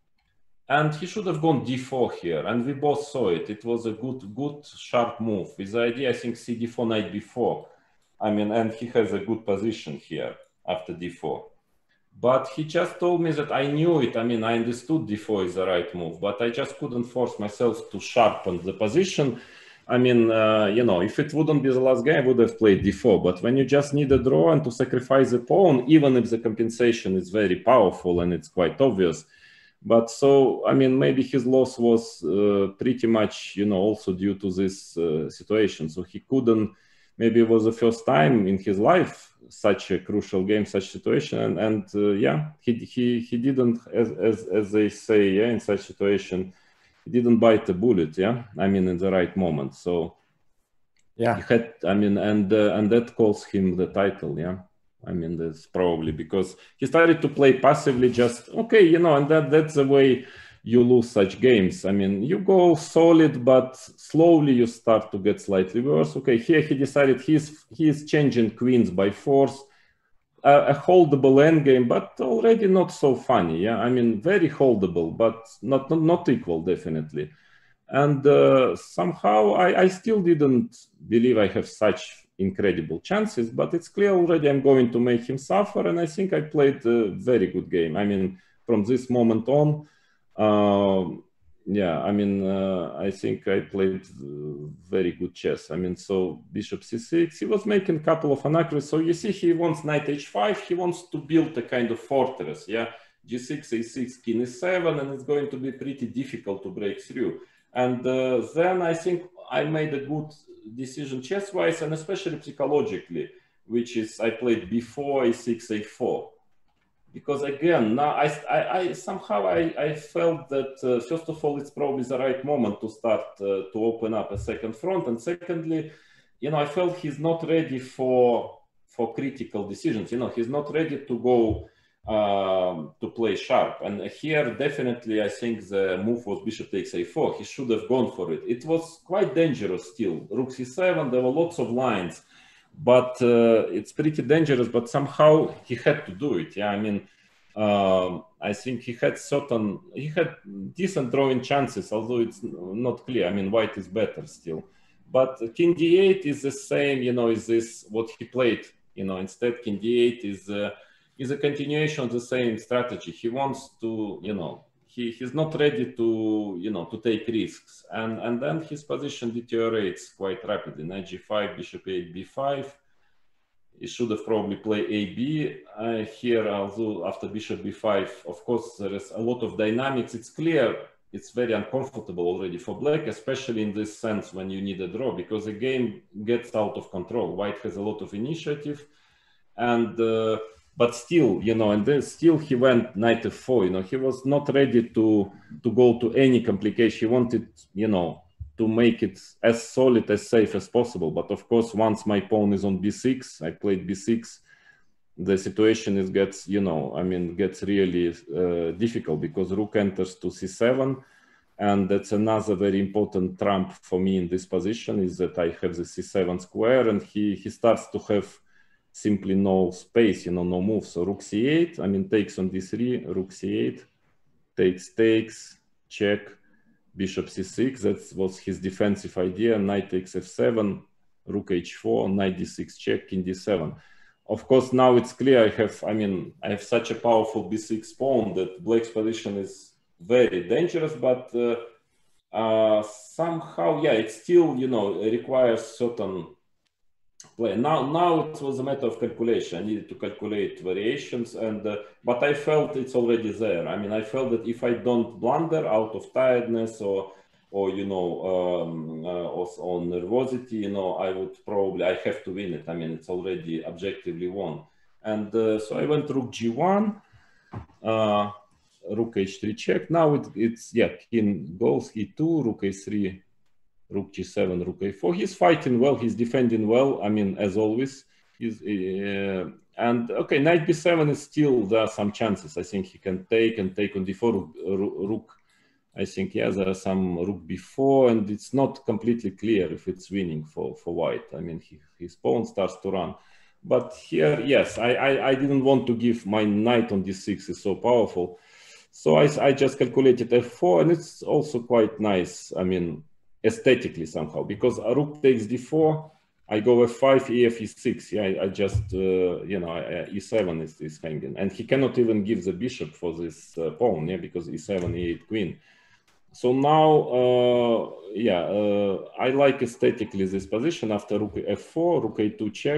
And he should have gone D four here, and we both saw it. It was a good, good, sharp move. With the idea, I think C D four, knight B four. I mean, and he has a good position here after D four. But he just told me that I knew it. I mean, I understood D four is the right move, but I just couldn't force myself to sharpen the position. I mean, uh, you know, if it wouldn't be the last game, I would have played D four. But when you just need a draw and to sacrifice the pawn, even if the compensation is very powerful and it's quite obvious. But so, I mean, maybe his loss was uh, pretty much, you know, also due to this uh, situation. So he couldn't, maybe it was the first time in his life, such a crucial game, such situation. And, and uh, yeah, he, he, he didn't, as, as, as they say, yeah, in such situation, he didn't bite the bullet, yeah? I mean, in the right moment. So yeah, he had, I mean, and, uh, and that cost him the title, yeah? I mean, that's probably because he started to play passively, just, okay, you know, and that that's the way you lose such games. I mean, you go solid, but slowly you start to get slightly worse. Okay, here he decided he's, he's changing queens by force, a, a holdable endgame, but already not so funny, yeah? I mean, very holdable, but not, not, not equal, definitely. And uh, somehow I, I still didn't believe I have such incredible chances, but it's clear already I'm going to make him suffer, and I think I played a very good game. I mean, from this moment on, uh, yeah, I mean, uh, I think I played uh, very good chess. I mean, so bishop c six, he was making a couple of anachronisms. So you see, he wants knight h five, he wants to build a kind of fortress, yeah, g six, a six, king e seven, and it's going to be pretty difficult to break through. And uh, then I think I made a good decision chess-wise, and especially psychologically, which is I played b four, a six, a four. Because again, now I, I, I somehow I, I felt that uh, first of all, it's probably the right moment to start uh, to open up a second front. And secondly, you know, I felt he's not ready for, for critical decisions. You know, he's not ready to go Um, to play sharp. And here definitely I think the move was bishop takes a four. He should have gone for it. It was quite dangerous still. Rook c seven, there were lots of lines, but uh, it's pretty dangerous, but somehow he had to do it. Yeah, I mean, um, I think he had certain, he had decent drawing chances, although it's not clear. I mean, white is better still. But king d eight is the same, you know, is this what he played, you know, instead king d eight is uh, is a continuation of the same strategy. He wants to, you know, he, he's not ready to, you know, to take risks. And, and then his position deteriorates quite rapidly. Knight g five, bishop eight, b five. He should have probably played a b. Uh, here, although after bishop b five, of course, there is a lot of dynamics. It's clear it's very uncomfortable already for black, especially in this sense when you need a draw, because the game gets out of control. White has a lot of initiative, and uh, but still, you know, and then still he went knight f four. You know, he was not ready to to go to any complication. He wanted, you know, to make it as solid, as safe as possible. But of course, once my pawn is on b six, I played b six. The situation is gets, you know, I mean, gets really uh, difficult, because rook enters to c seven, and that's another very important trump for me in this position, is that I have the c seven square, and he he starts to have simply no space, you know, no move. So rook c eight, I mean, takes on d three, rook c eight, takes, takes, check, bishop c six. That was his defensive idea. Knight takes f seven, rook h four, knight d six, check, king d seven. Of course, now it's clear I have, I mean, I have such a powerful b six pawn that black's position is very dangerous, but uh, uh, somehow, yeah, it still, you know, requires certain play. Now, now it was a matter of calculation. I needed to calculate variations, and uh, but I felt it's already there. I mean, I felt that if I don't blunder out of tiredness or or you know, um, uh, or, or nervosity, you know, I would probably, I have to win it. I mean, it's already objectively won. And uh, so I went rook g one, uh, rook h three check. Now it, it's, yeah, king goes e two, rook a three, rook g seven, rook a four. He's fighting well, he's defending well, I mean, as always. He's, uh, and okay, knight b seven is still, there are some chances. I think he can take and take on d four, rook, rook I think, yeah, there are some rook b four, and it's not completely clear if it's winning for, for white. I mean, he, his pawn starts to run. But here, yes, I, I, I didn't want to give my knight on d six is so powerful. So I, I just calculated f four, and it's also quite nice, I mean, aesthetically somehow, because rook takes d four, I go f five, ef e six, yeah, I, I just, uh, you know, I, e seven is, is hanging. And he cannot even give the bishop for this uh, pawn, yeah, because e seven, e eight, queen. So now, uh, yeah, uh, I like aesthetically this position after rook f four, rook a two check,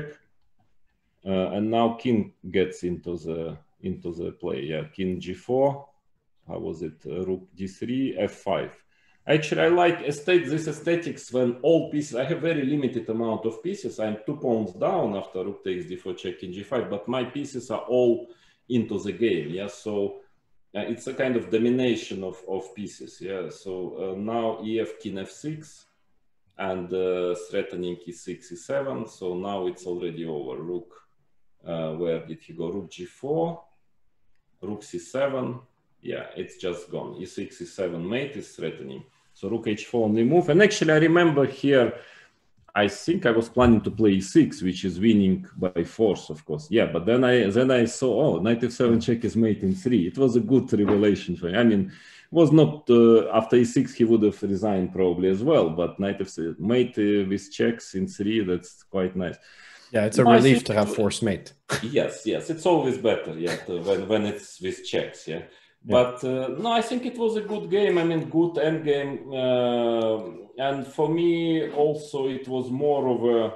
uh, and now king gets into the into the play. Yeah, king g four. How was it? Uh, rook d three, f five. Actually, I like aesthetic, this aesthetics when all pieces. I have very limited amount of pieces. I'm two pawns down after rook takes d four check, king g five, but my pieces are all into the game. Yeah, so. Uh, it's a kind of domination of, of pieces, yeah. So uh, now ef king f six, and uh, threatening e six, e seven. So now it's already over. Rook, uh, where did he go? Rook g four, rook c seven. Yeah, it's just gone. e six, e seven mate is threatening. So rook h four only move. And actually, I remember here, I think I was planning to play e six, which is winning by force, of course. Yeah, but then I then I saw, oh, knight f seven check is mate in three. It was a good revelation for me. I mean, it was not, uh, after e six, he would have resigned probably as well, but knight f seven, mate uh, with checks in three, that's quite nice. Yeah, it's a no, relief to have force mate. Yes, yes, it's always better, yeah, to, when, when it's with checks, yeah. But uh, no, I think it was a good game. I mean, good end game. Uh, and for me, also, it was more of a,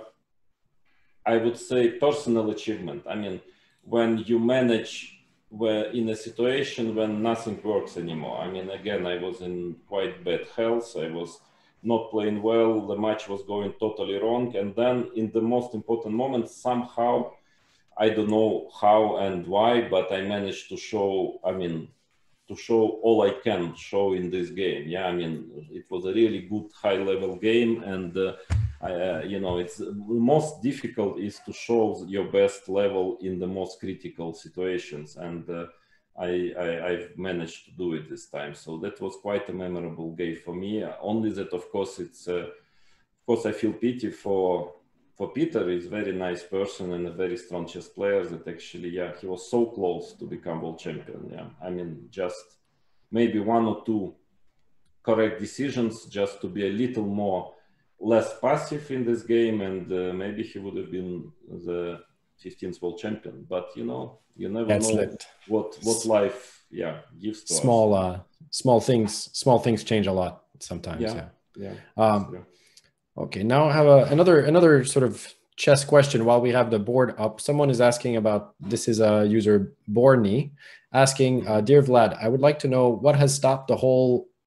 I would say, personal achievement. I mean, when you manage where in a situation when nothing works anymore. I mean, again, I was in quite bad health. I was not playing well. The match was going totally wrong. And then in the most important moment, somehow, I don't know how and why, but I managed to show, I mean, to show all I can show in this game. Yeah, I mean, it was a really good high-level game, and uh, I, uh, you know, it's most difficult is to show your best level in the most critical situations, and uh, I, I I've managed to do it this time. So that was quite a memorable game for me. Only that, of course, it's uh, of course I feel pity for. For Peter, he's a very nice person and a very strong chess player that actually, yeah, he was so close to become world champion. Yeah, I mean, just maybe one or two correct decisions just to be a little more, less passive in this game, and uh, maybe he would have been the fifteenth world champion. But, you know, you never That's know lit. what what life, yeah, gives to small, us. Uh, small things, small things change a lot sometimes. Yeah, yeah. yeah. Um, yeah. Okay, now I have a, another another sort of chess question while we have the board up. Someone is asking about, this is a user Borny, asking, uh, Dear Vlad, I would like to know what has stopped the whole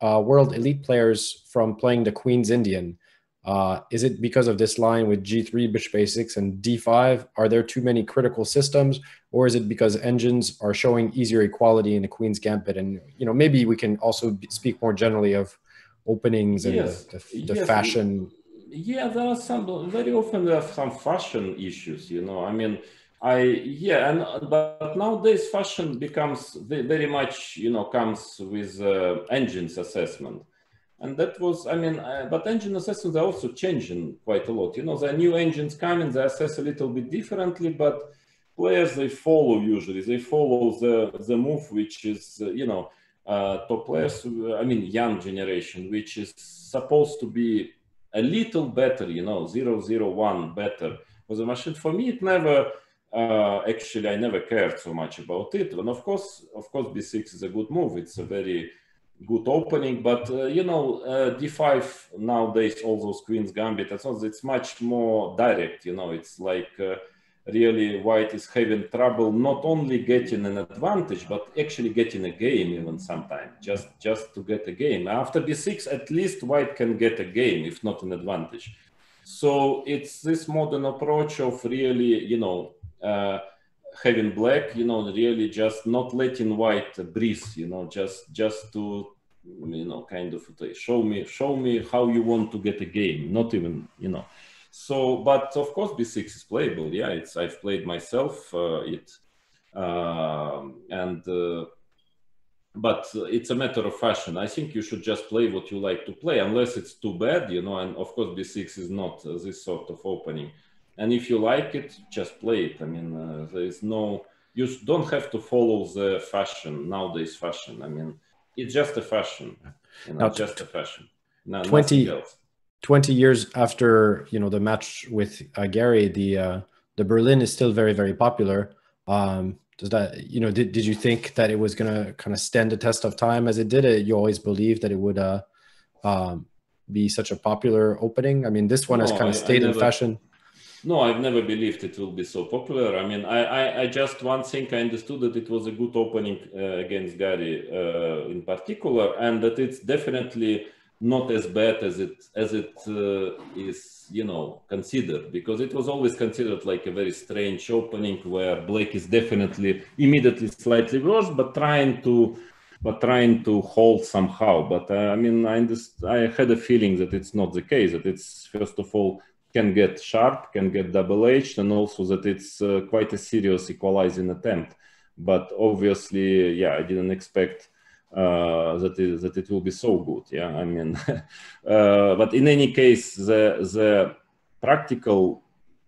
uh, world elite players from playing the Queen's Indian? Uh, is it because of this line with G three, bishop a six, and D five? Are there too many critical systems, or is it because engines are showing easier equality in the Queen's Gambit? And you know, maybe we can also speak more generally of openings and yes, the, the, the yes. fashion. Yeah, there are some, very often there are some fashion issues, you know, I mean, I, yeah, and but nowadays fashion becomes very much, you know, comes with uh, engines assessment. And that was, I mean, uh, but engine assessments are also changing quite a lot. You know, the new engines come and they assess a little bit differently, but players, they follow usually, they follow the, the move, which is, uh, you know, uh, top players, I mean, young generation, which is supposed to be a little better, you know, zero, zero, one better for the machine. For me, it never, uh, actually, I never cared so much about it. And of course, of course, B six is a good move. It's a very good opening, but uh, you know, uh, D five nowadays, all those Queen's Gambit, it's much more direct, you know, it's like uh, really white is having trouble not only getting an advantage, but actually getting a game even sometimes, just, just to get a game. After B six, at least white can get a game, if not an advantage. So it's this modern approach of really, you know, uh, having black, you know, really just not letting white breathe, you know, just just to, you know, kind of show me show me how you want to get a game, not even, you know. So, but of course, B six is playable. Yeah, it's I've played myself uh, it, uh, and uh, but it's a matter of fashion. I think you should just play what you like to play, unless it's too bad, you know. And of course, B six is not uh, this sort of opening. And if you like it, just play it. I mean, uh, there is no, you don't have to follow the fashion, nowadays fashion. I mean, it's just a fashion, you know, now, just a fashion, no, twenty, nothing else. twenty years after, you know, the match with uh, Gary, the uh, the Berlin is still very, very popular. Um, does that, you know, did, did you think that it was going to kind of stand the test of time as it did? It, you always believed that it would uh, um, be such a popular opening? I mean, this one no, has kind of stayed I, I never... in fashion. No, I've never believed it will be so popular. I mean, I, I, I just one thing I understood that it was a good opening uh, against Gary uh, in particular, and that it's definitely not as bad as it as it uh, is, you know, considered, because it was always considered like a very strange opening where Blake is definitely immediately slightly worse, but trying to but trying to hold somehow. But uh, I mean, I just I had a feeling that it's not the case. That it's first of all can get sharp, can get double-edged, and also that it's uh, quite a serious equalizing attempt. But obviously, yeah, I didn't expect uh, that, it, that it will be so good. Yeah, I mean, uh, but in any case, the, the practical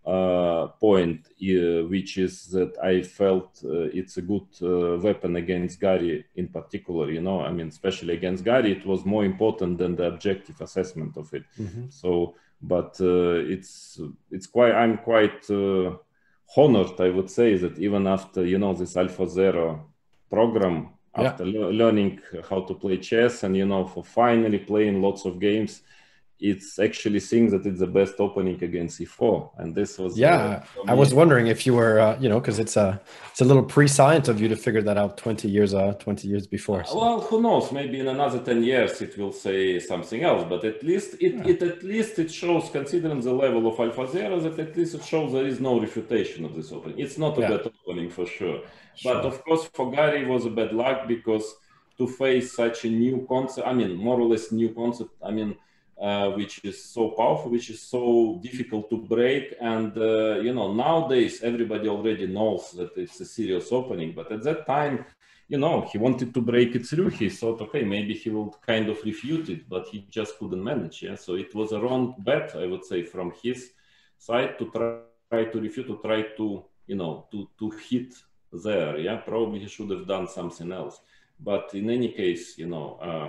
uh, point, uh, which is that I felt uh, it's a good uh, weapon against Gary in particular, you know, I mean, especially against Gary, it was more important than the objective assessment of it. Mm-hmm. So, but uh, it's it's quite I'm quite uh, honored, I would say, that even after, you know, this AlphaZero program, yeah. after le learning how to play chess and, you know, for finally playing lots of games, it's actually seeing that it's the best opening against E four, and this was yeah. Uh, I was wondering if you were, uh, you know, because it's a it's a little pre-science of you to figure that out twenty years, uh, twenty years before. So. Well, who knows? Maybe in another ten years it will say something else. But at least it, yeah. it at least it shows, considering the level of AlphaZero, that at least it shows there is no refutation of this opening. It's not a yeah. bad opening for sure. sure. But of course, for Gary, it was a bad luck, because to face such a new concept, I mean, more or less new concept. I mean. Uh, which is so powerful, which is so difficult to break. And, uh, you know, nowadays everybody already knows that it's a serious opening. But at that time, you know, he wanted to break it through. He thought, okay, maybe he will kind of refute it, but he just couldn't manage. Yeah. So it was a wrong bet, I would say, from his side to try, try to refute, to try to, you know, to, to hit there. Yeah. Probably he should have done something else. But in any case, you know, uh,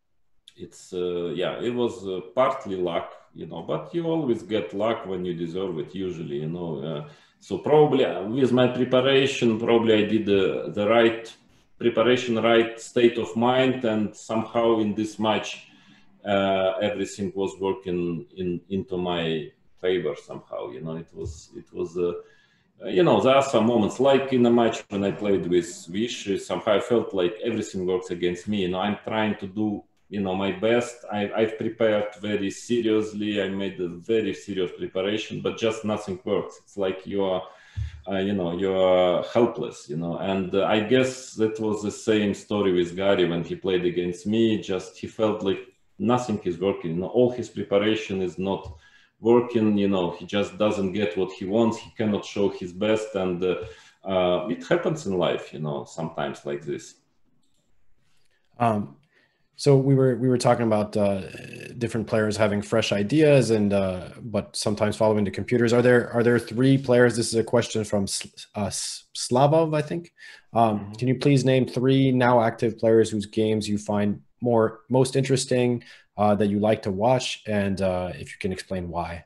it's uh, yeah, it was uh, partly luck, you know, but you always get luck when you deserve it, usually, you know. Uh, so probably with my preparation, probably I did the, the right preparation, right state of mind, and somehow in this match, uh, everything was working in into my favor somehow, you know. It was, it was, uh, you know, there are some moments, like in a match when I played with Vish, somehow I felt like everything works against me, you know. I'm trying to do you know, my best. I, I've prepared very seriously. I made a very serious preparation, but just nothing works. It's like you are, uh, you know, you are helpless, you know. And uh, I guess that was the same story with Gary when he played against me. Just he felt like nothing is working. You know, all his preparation is not working. You know, he just doesn't get what he wants. He cannot show his best, and uh, uh, it happens in life, you know, sometimes like this. Um, so we were we were talking about uh, different players having fresh ideas, and uh, but sometimes following the computers. Are there are there three players? This is a question from uh, Slavov, I think. Um, mm-hmm. Can you please name three now active players whose games you find more most interesting, uh, that you like to watch, and uh, if you can explain why?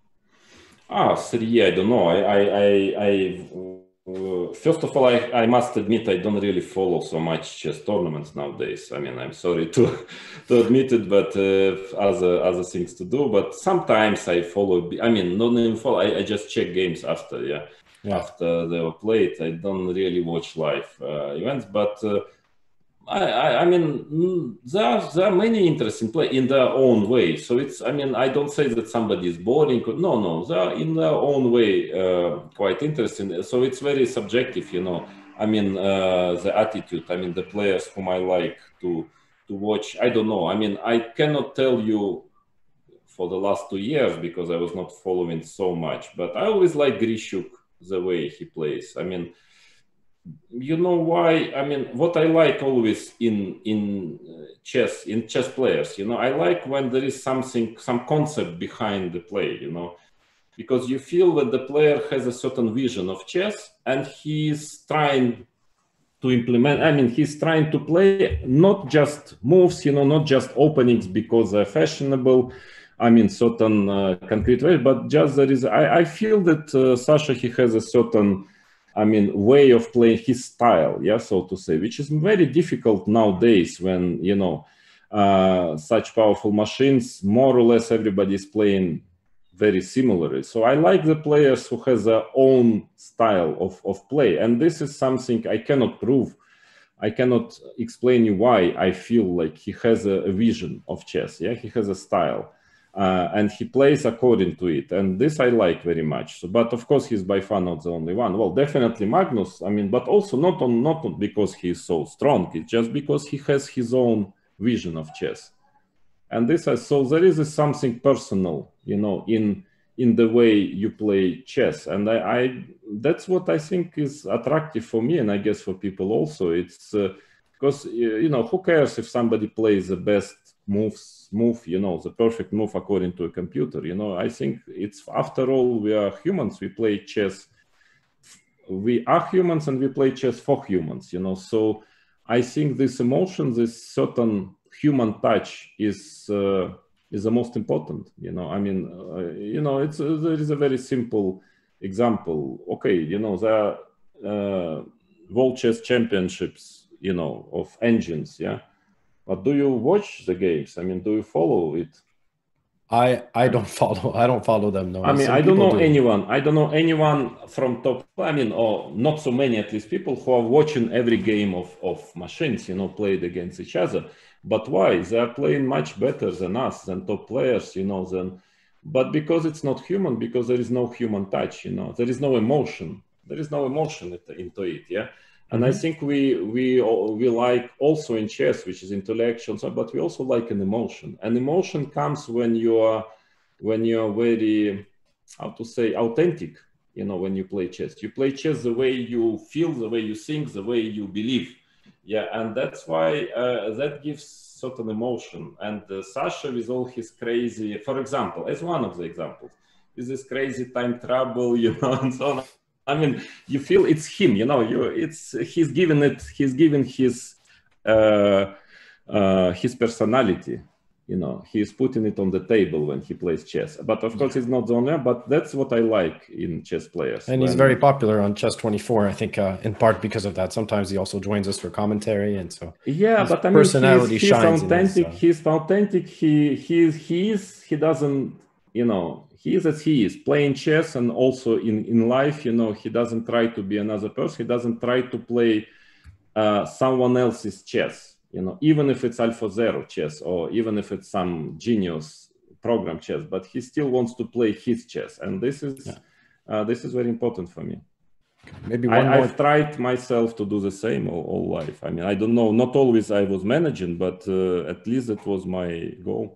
Ah, three. I don't know. I I I. I... Uh, first of all, I, I must admit I don't really follow so much chess tournaments nowadays. I mean, I'm sorry to to admit it, but uh, other other things to do. But sometimes I follow. I mean, not even follow. I, I just check games after, yeah, yeah, after they were played. I don't really watch live uh, events, but. Uh, I, I, I mean, there are, there are many interesting play in their own way. So it's, I mean, I don't say that somebody is boring. No, no, they are in their own way uh, quite interesting. So it's very subjective, you know. I mean, uh, the attitude. I mean, the players whom I like to to watch. I don't know. I mean, I cannot tell you for the last two years because I was not following so much. But I always like Grishuk, the way he plays. I mean. You know why? I mean, what I like always in in chess, in chess players, you know, I like when there is something, some concept behind the play, you know, because you feel that the player has a certain vision of chess and he's trying to implement. I mean, he's trying to play not just moves, you know, not just openings because they're fashionable. I mean, certain uh, concrete way, but just there is. I, I feel that uh, Sasha, he has a certain. I mean, way of playing, his style, yeah, so to say, which is very difficult nowadays when, you know, uh, such powerful machines, more or less everybody is playing very similarly. So I like the players who has their own style of, of play. And this is something I cannot prove. I cannot explain you why I feel like he has a, a vision of chess, yeah, he has a style. Uh, and he plays according to it, and this I like very much. So, but of course, he's by far not the only one. Well, definitely Magnus. I mean, but also not on not because he's so strong. It's just because he has his own vision of chess, and this is, so there is a something personal, you know, in in the way you play chess, and I, I that's what I think is attractive for me, and I guess for people also. It's uh, because you know, who cares if somebody plays the best moves move you know the perfect move according to a computer. you know I think it's, after all, we are humans, we play chess, we are humans and we play chess for humans, you know so I think this emotion, this certain human touch is uh, is the most important. you know I mean uh, you know it's uh, there is a very simple example. Okay, you know there are uh, world chess championships, you know of engines, yeah. But do you watch the games? I mean, do you follow it? I I don't follow. I don't follow them. No. I mean, Some I don't know do. anyone. I don't know anyone from top. I mean, or not so many, at least, people who are watching every game of of machines, you know, played against each other. But why? They are playing much better than us, than top players, you know. Than, but because it's not human, because there is no human touch, you know, there is no emotion. There is no emotion into it, yeah. And mm-hmm. I think we we we like also in chess, which is intellectual, but we also like an emotion. An emotion comes when you are when you are very, how to say, authentic. You know, when you play chess, you play chess the way you feel, the way you think, the way you believe. Yeah, and that's why uh, that gives certain emotion. And uh, Sasha, with all his crazy, for example, as one of the examples, with this crazy time travel, you know, and so on. I mean, you feel it's him, you know, you it's he's given it, he's given his uh, uh, his personality, you know, he's putting it on the table when he plays chess. But of course, he's not the only, but that's what I like in chess players. And he's very popular on Chess twenty-four, I think, uh, in part because of that. Sometimes he also joins us for commentary, and so yeah, but I mean, personality he's, he's shines. Authentic. His, uh... He's authentic. He he's he's he doesn't, you know. He is as he is, playing chess, and also in, in life, you know, he doesn't try to be another person. He doesn't try to play uh, someone else's chess. you know, even if it's AlphaZero chess or even if it's some genius program chess, but he still wants to play his chess, and this is yeah. uh, this is very important for me. Maybe one I, more... I've tried myself to do the same all, all life. I mean, I don't know, not always I was managing, but uh, at least that was my goal.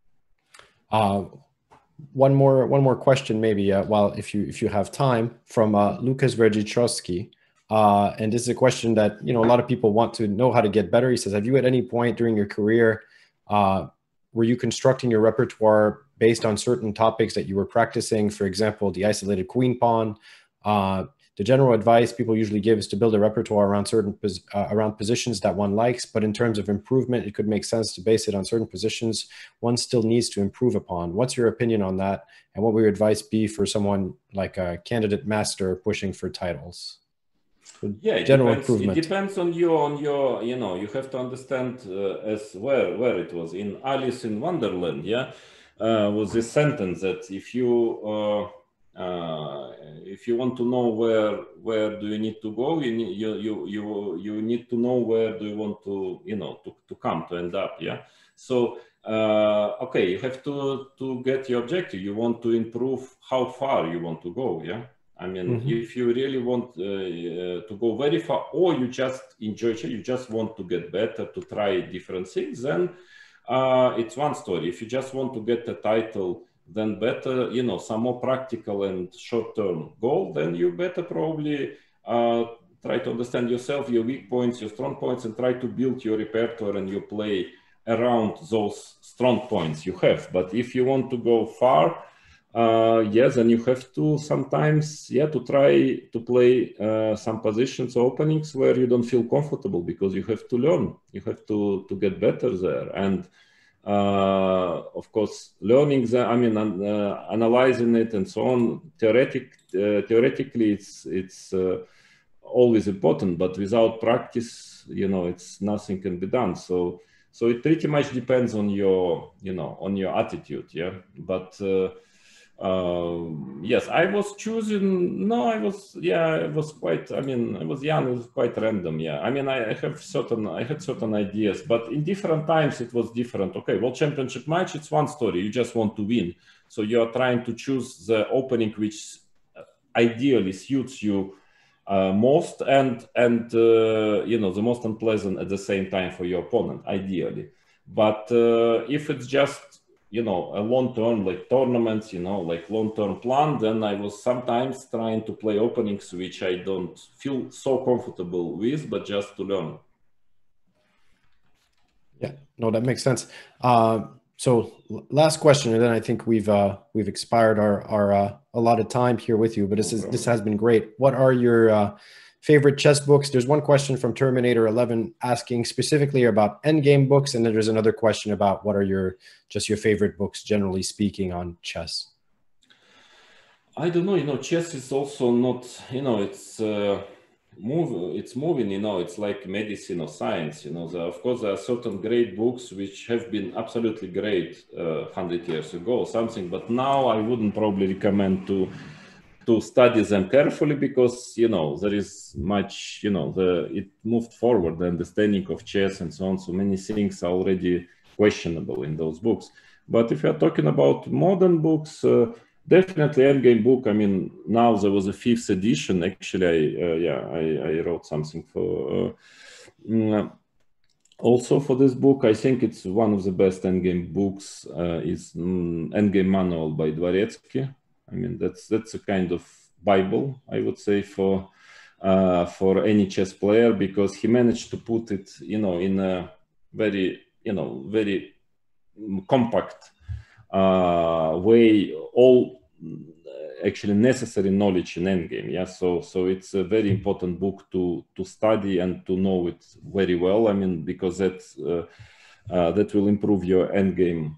Uh, one more, one more question, maybe. Uh, well, if you if you have time, from uh, Lucas Vergichowski, uh, and this is a question that you know a lot of people want to know how to get better. He says, have you at any point during your career uh, were you constructing your repertoire based on certain topics that you were practicing? For example, the isolated queen pawn. Uh, The general advice people usually give is to build a repertoire around certain uh, around positions that one likes, but in terms of improvement, it could make sense to base it on certain positions one still needs to improve upon. What's your opinion on that? And what would your advice be for someone like a candidate master pushing for titles? Yeah, it general depends, improvement. It depends on your on your you know you have to understand uh, as where where it was in Alice in Wonderland. Yeah, uh, was this sentence that if you uh, Uh, if you want to know where where do you need to go, you need, you you you you need to know where do you want to you know to, to come to end up. Yeah. So uh, okay, you have to to get your objective. You want to improve how far you want to go. Yeah. I mean, mm-hmm. if you really want uh, uh, to go very far, or you just enjoy it, you just want to get better, to try different things, then uh, it's one story. If you just want to get a title, then better, you know, some more practical and short-term goal, then you better probably uh, try to understand yourself, your weak points, your strong points, and try to build your repertoire and your play around those strong points you have. But if you want to go far, uh, yes, then you have to sometimes, yeah, to try to play uh, some positions or openings where you don't feel comfortable, because you have to learn, you have to, to get better there. And Uh, of course, learning the, I mean, uh, analyzing it and so on. Theoretic, uh, theoretically, it's it's uh, always important, but without practice, you know, it's nothing can be done. So, so it pretty much depends on your, you know, on your attitude, yeah. But uh, uh, yes, I was choosing. No, I was, yeah, it was quite. I mean, I was young. It was quite random. Yeah, I mean, I, I have certain, I had certain ideas, but in different times it was different. Okay, World Championship match, it's one story. You just want to win, so you are trying to choose the opening which ideally suits you uh, most, and and uh, you know, the most unpleasant at the same time for your opponent, ideally. But uh, if it's just, you know, a long-term, like tournaments, you know, like long-term plan, then I was sometimes trying to play openings which I don't feel so comfortable with, but just to learn. Yeah, no, that makes sense. Uh, so last question, and then I think we've uh, we've expired our our uh, allotted time here with you. But this is this has been great. What are your uh, favorite chess books? There's one question from Terminator eleven asking specifically about endgame books, and then there's another question about what are your just your favorite books, generally speaking, on chess. I don't know. You know, chess is also not. You know, it's uh, move. It's moving. You know, it's like medicine or science. You know, the, of course there are certain great books which have been absolutely great uh, hundred years ago, something. But now I wouldn't probably recommend to. to study them carefully, because, you know, there is much, you know, the it moved forward, the understanding of chess and so on. So many things are already questionable in those books. But if you're talking about modern books, uh, definitely Endgame book. I mean, now there was a fifth edition. Actually, I, uh, yeah, I, I wrote something for, uh, also for this book. I think it's one of the best Endgame books, uh, is um, Endgame Manual by Dvoretsky. I mean, that's that's a kind of Bible, I would say, for uh, for any chess player, because he managed to put it, you know, in a very, you know, very compact uh, way, all actually necessary knowledge in endgame. Yeah, so so it's a very important book to to study and to know it very well. I mean, because that uh, uh, that will improve your endgame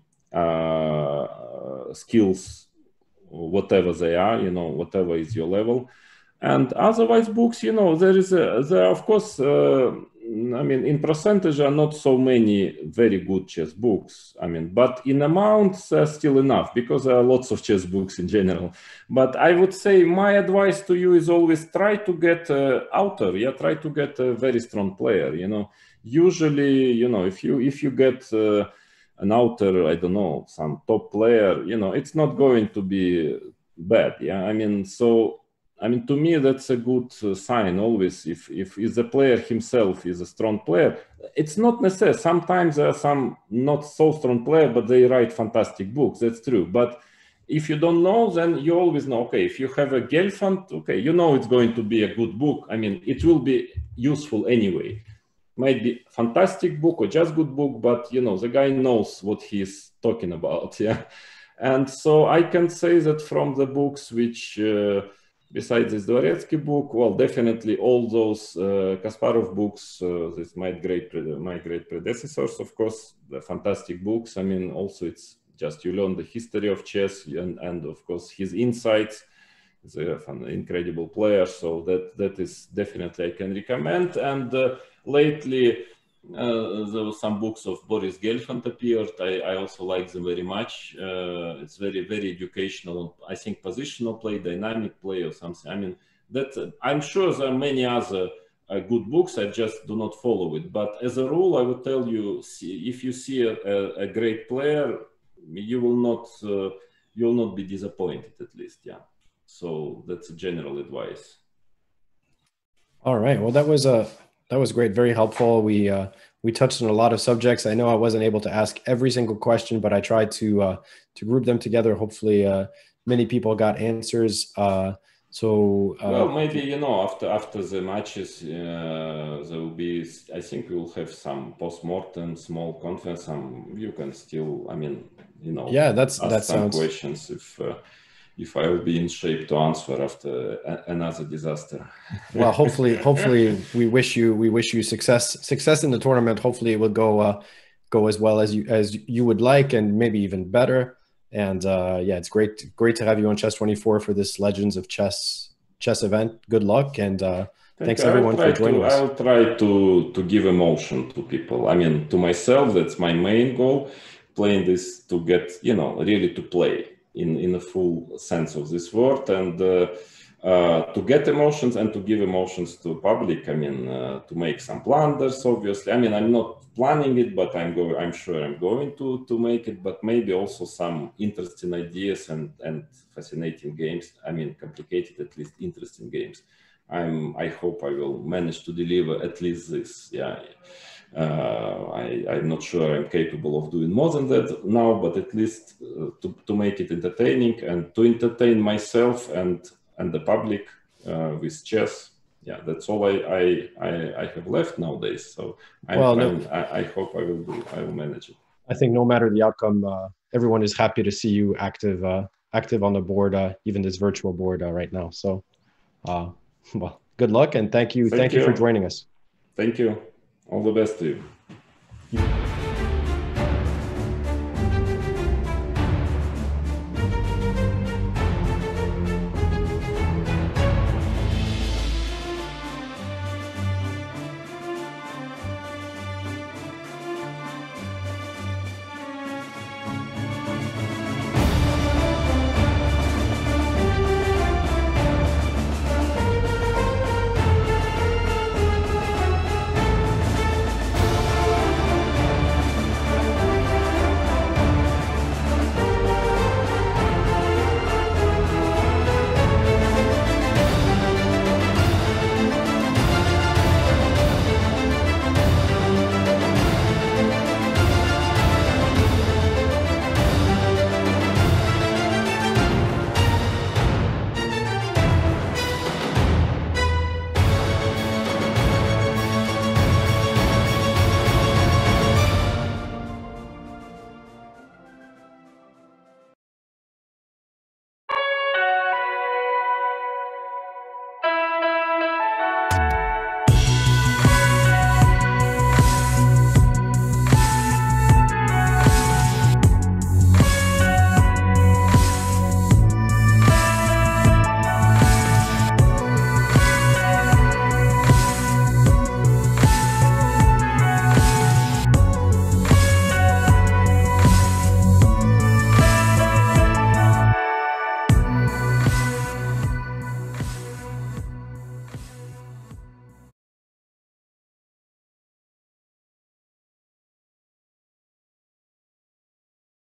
uh, skills, whatever they are, you know, whatever is your level. And otherwise books, you know, there is a, there are, of course, uh, I mean, in percentage are not so many very good chess books. I mean, but in amounts are still enough, because there are lots of chess books in general. But I would say my advice to you is always try to get an author, yeah, try to get a very strong player, you know. usually, you know, if you if you get uh, an outer, I don't know, some top player, you know, it's not going to be bad. Yeah, I mean, so I mean, to me, that's a good uh, sign always. If if if the player himself is a strong player, it's not necessary. Sometimes there are some not so strong player, but they write fantastic books. That's true. But if you don't know, then you always know, okay, if you have a Gelfand, okay, you know it's going to be a good book. I mean, it will be useful anyway. Might be fantastic book or just good book, but you know, the guy knows what he's talking about. Yeah. And so I can say that from the books which, uh, besides this Dvoretsky book, well, definitely all those uh, Kasparov books, uh, this my great, my great predecessors, of course, the fantastic books. I mean, also it's just you learn the history of chess and, and of course his insights. He's an incredible player, so that that is definitely I can recommend. And uh, lately uh, there were some books of Boris Gelfand appeared. I, I also like them very much. Uh, it's very very educational. I think positional play, dynamic play, or something. I mean that uh, I'm sure there are many other uh, good books. I just do not follow it. But as a rule, I would tell you, see, if you see a, a, a great player, you will not uh, you will not be disappointed, at least. Yeah. So that's a general advice. All right. Well, that was a that was great. Very helpful. We uh, we touched on a lot of subjects. I know I wasn't able to ask every single question, but I tried to uh, to group them together. Hopefully, uh, many people got answers. Uh, so uh, well, maybe you know after after the matches uh, there will be. I think we will have some post-mortem, small conference. Some you can still. I mean, you know. Yeah, that's ask that some sounds. questions if. Uh, if I will be in shape to answer after a, another disaster. Well, hopefully, hopefully we wish you, we wish you success, success in the tournament. Hopefully it will go, uh, go as well as you, as you would like, and maybe even better. And uh, yeah, it's great, great to have you on Chess twenty-four for this Legends of Chess, chess event. Good luck. And uh, thanks everyone for joining to, us. I'll try to, to give emotion to people. I mean, to myself, that's my main goal, playing this to get, you know, really to play. In, in a full sense of this word, and uh, uh, to get emotions and to give emotions to public. I mean, uh, to make some blunders, obviously. I mean, I'm not planning it, but I'm going. I'm sure I'm going to to make it. But maybe also some interesting ideas and and fascinating games. I mean, complicated, at least interesting games. I'm. I hope I will manage to deliver at least this. Yeah. Uh, I, I'm not sure I'm capable of doing more than that now, but at least uh, to, to make it entertaining and to entertain myself and and the public uh, with chess. Yeah, that's all I, I I I have left nowadays. So I'm, well, no, I'm, I, I hope I will do. I will manage it. I think no matter the outcome, uh, everyone is happy to see you active, uh, active on the board, uh, even this virtual board uh, right now. So, uh, well, good luck and thank you, thank, thank you. you for joining us. Thank you. All the best to you.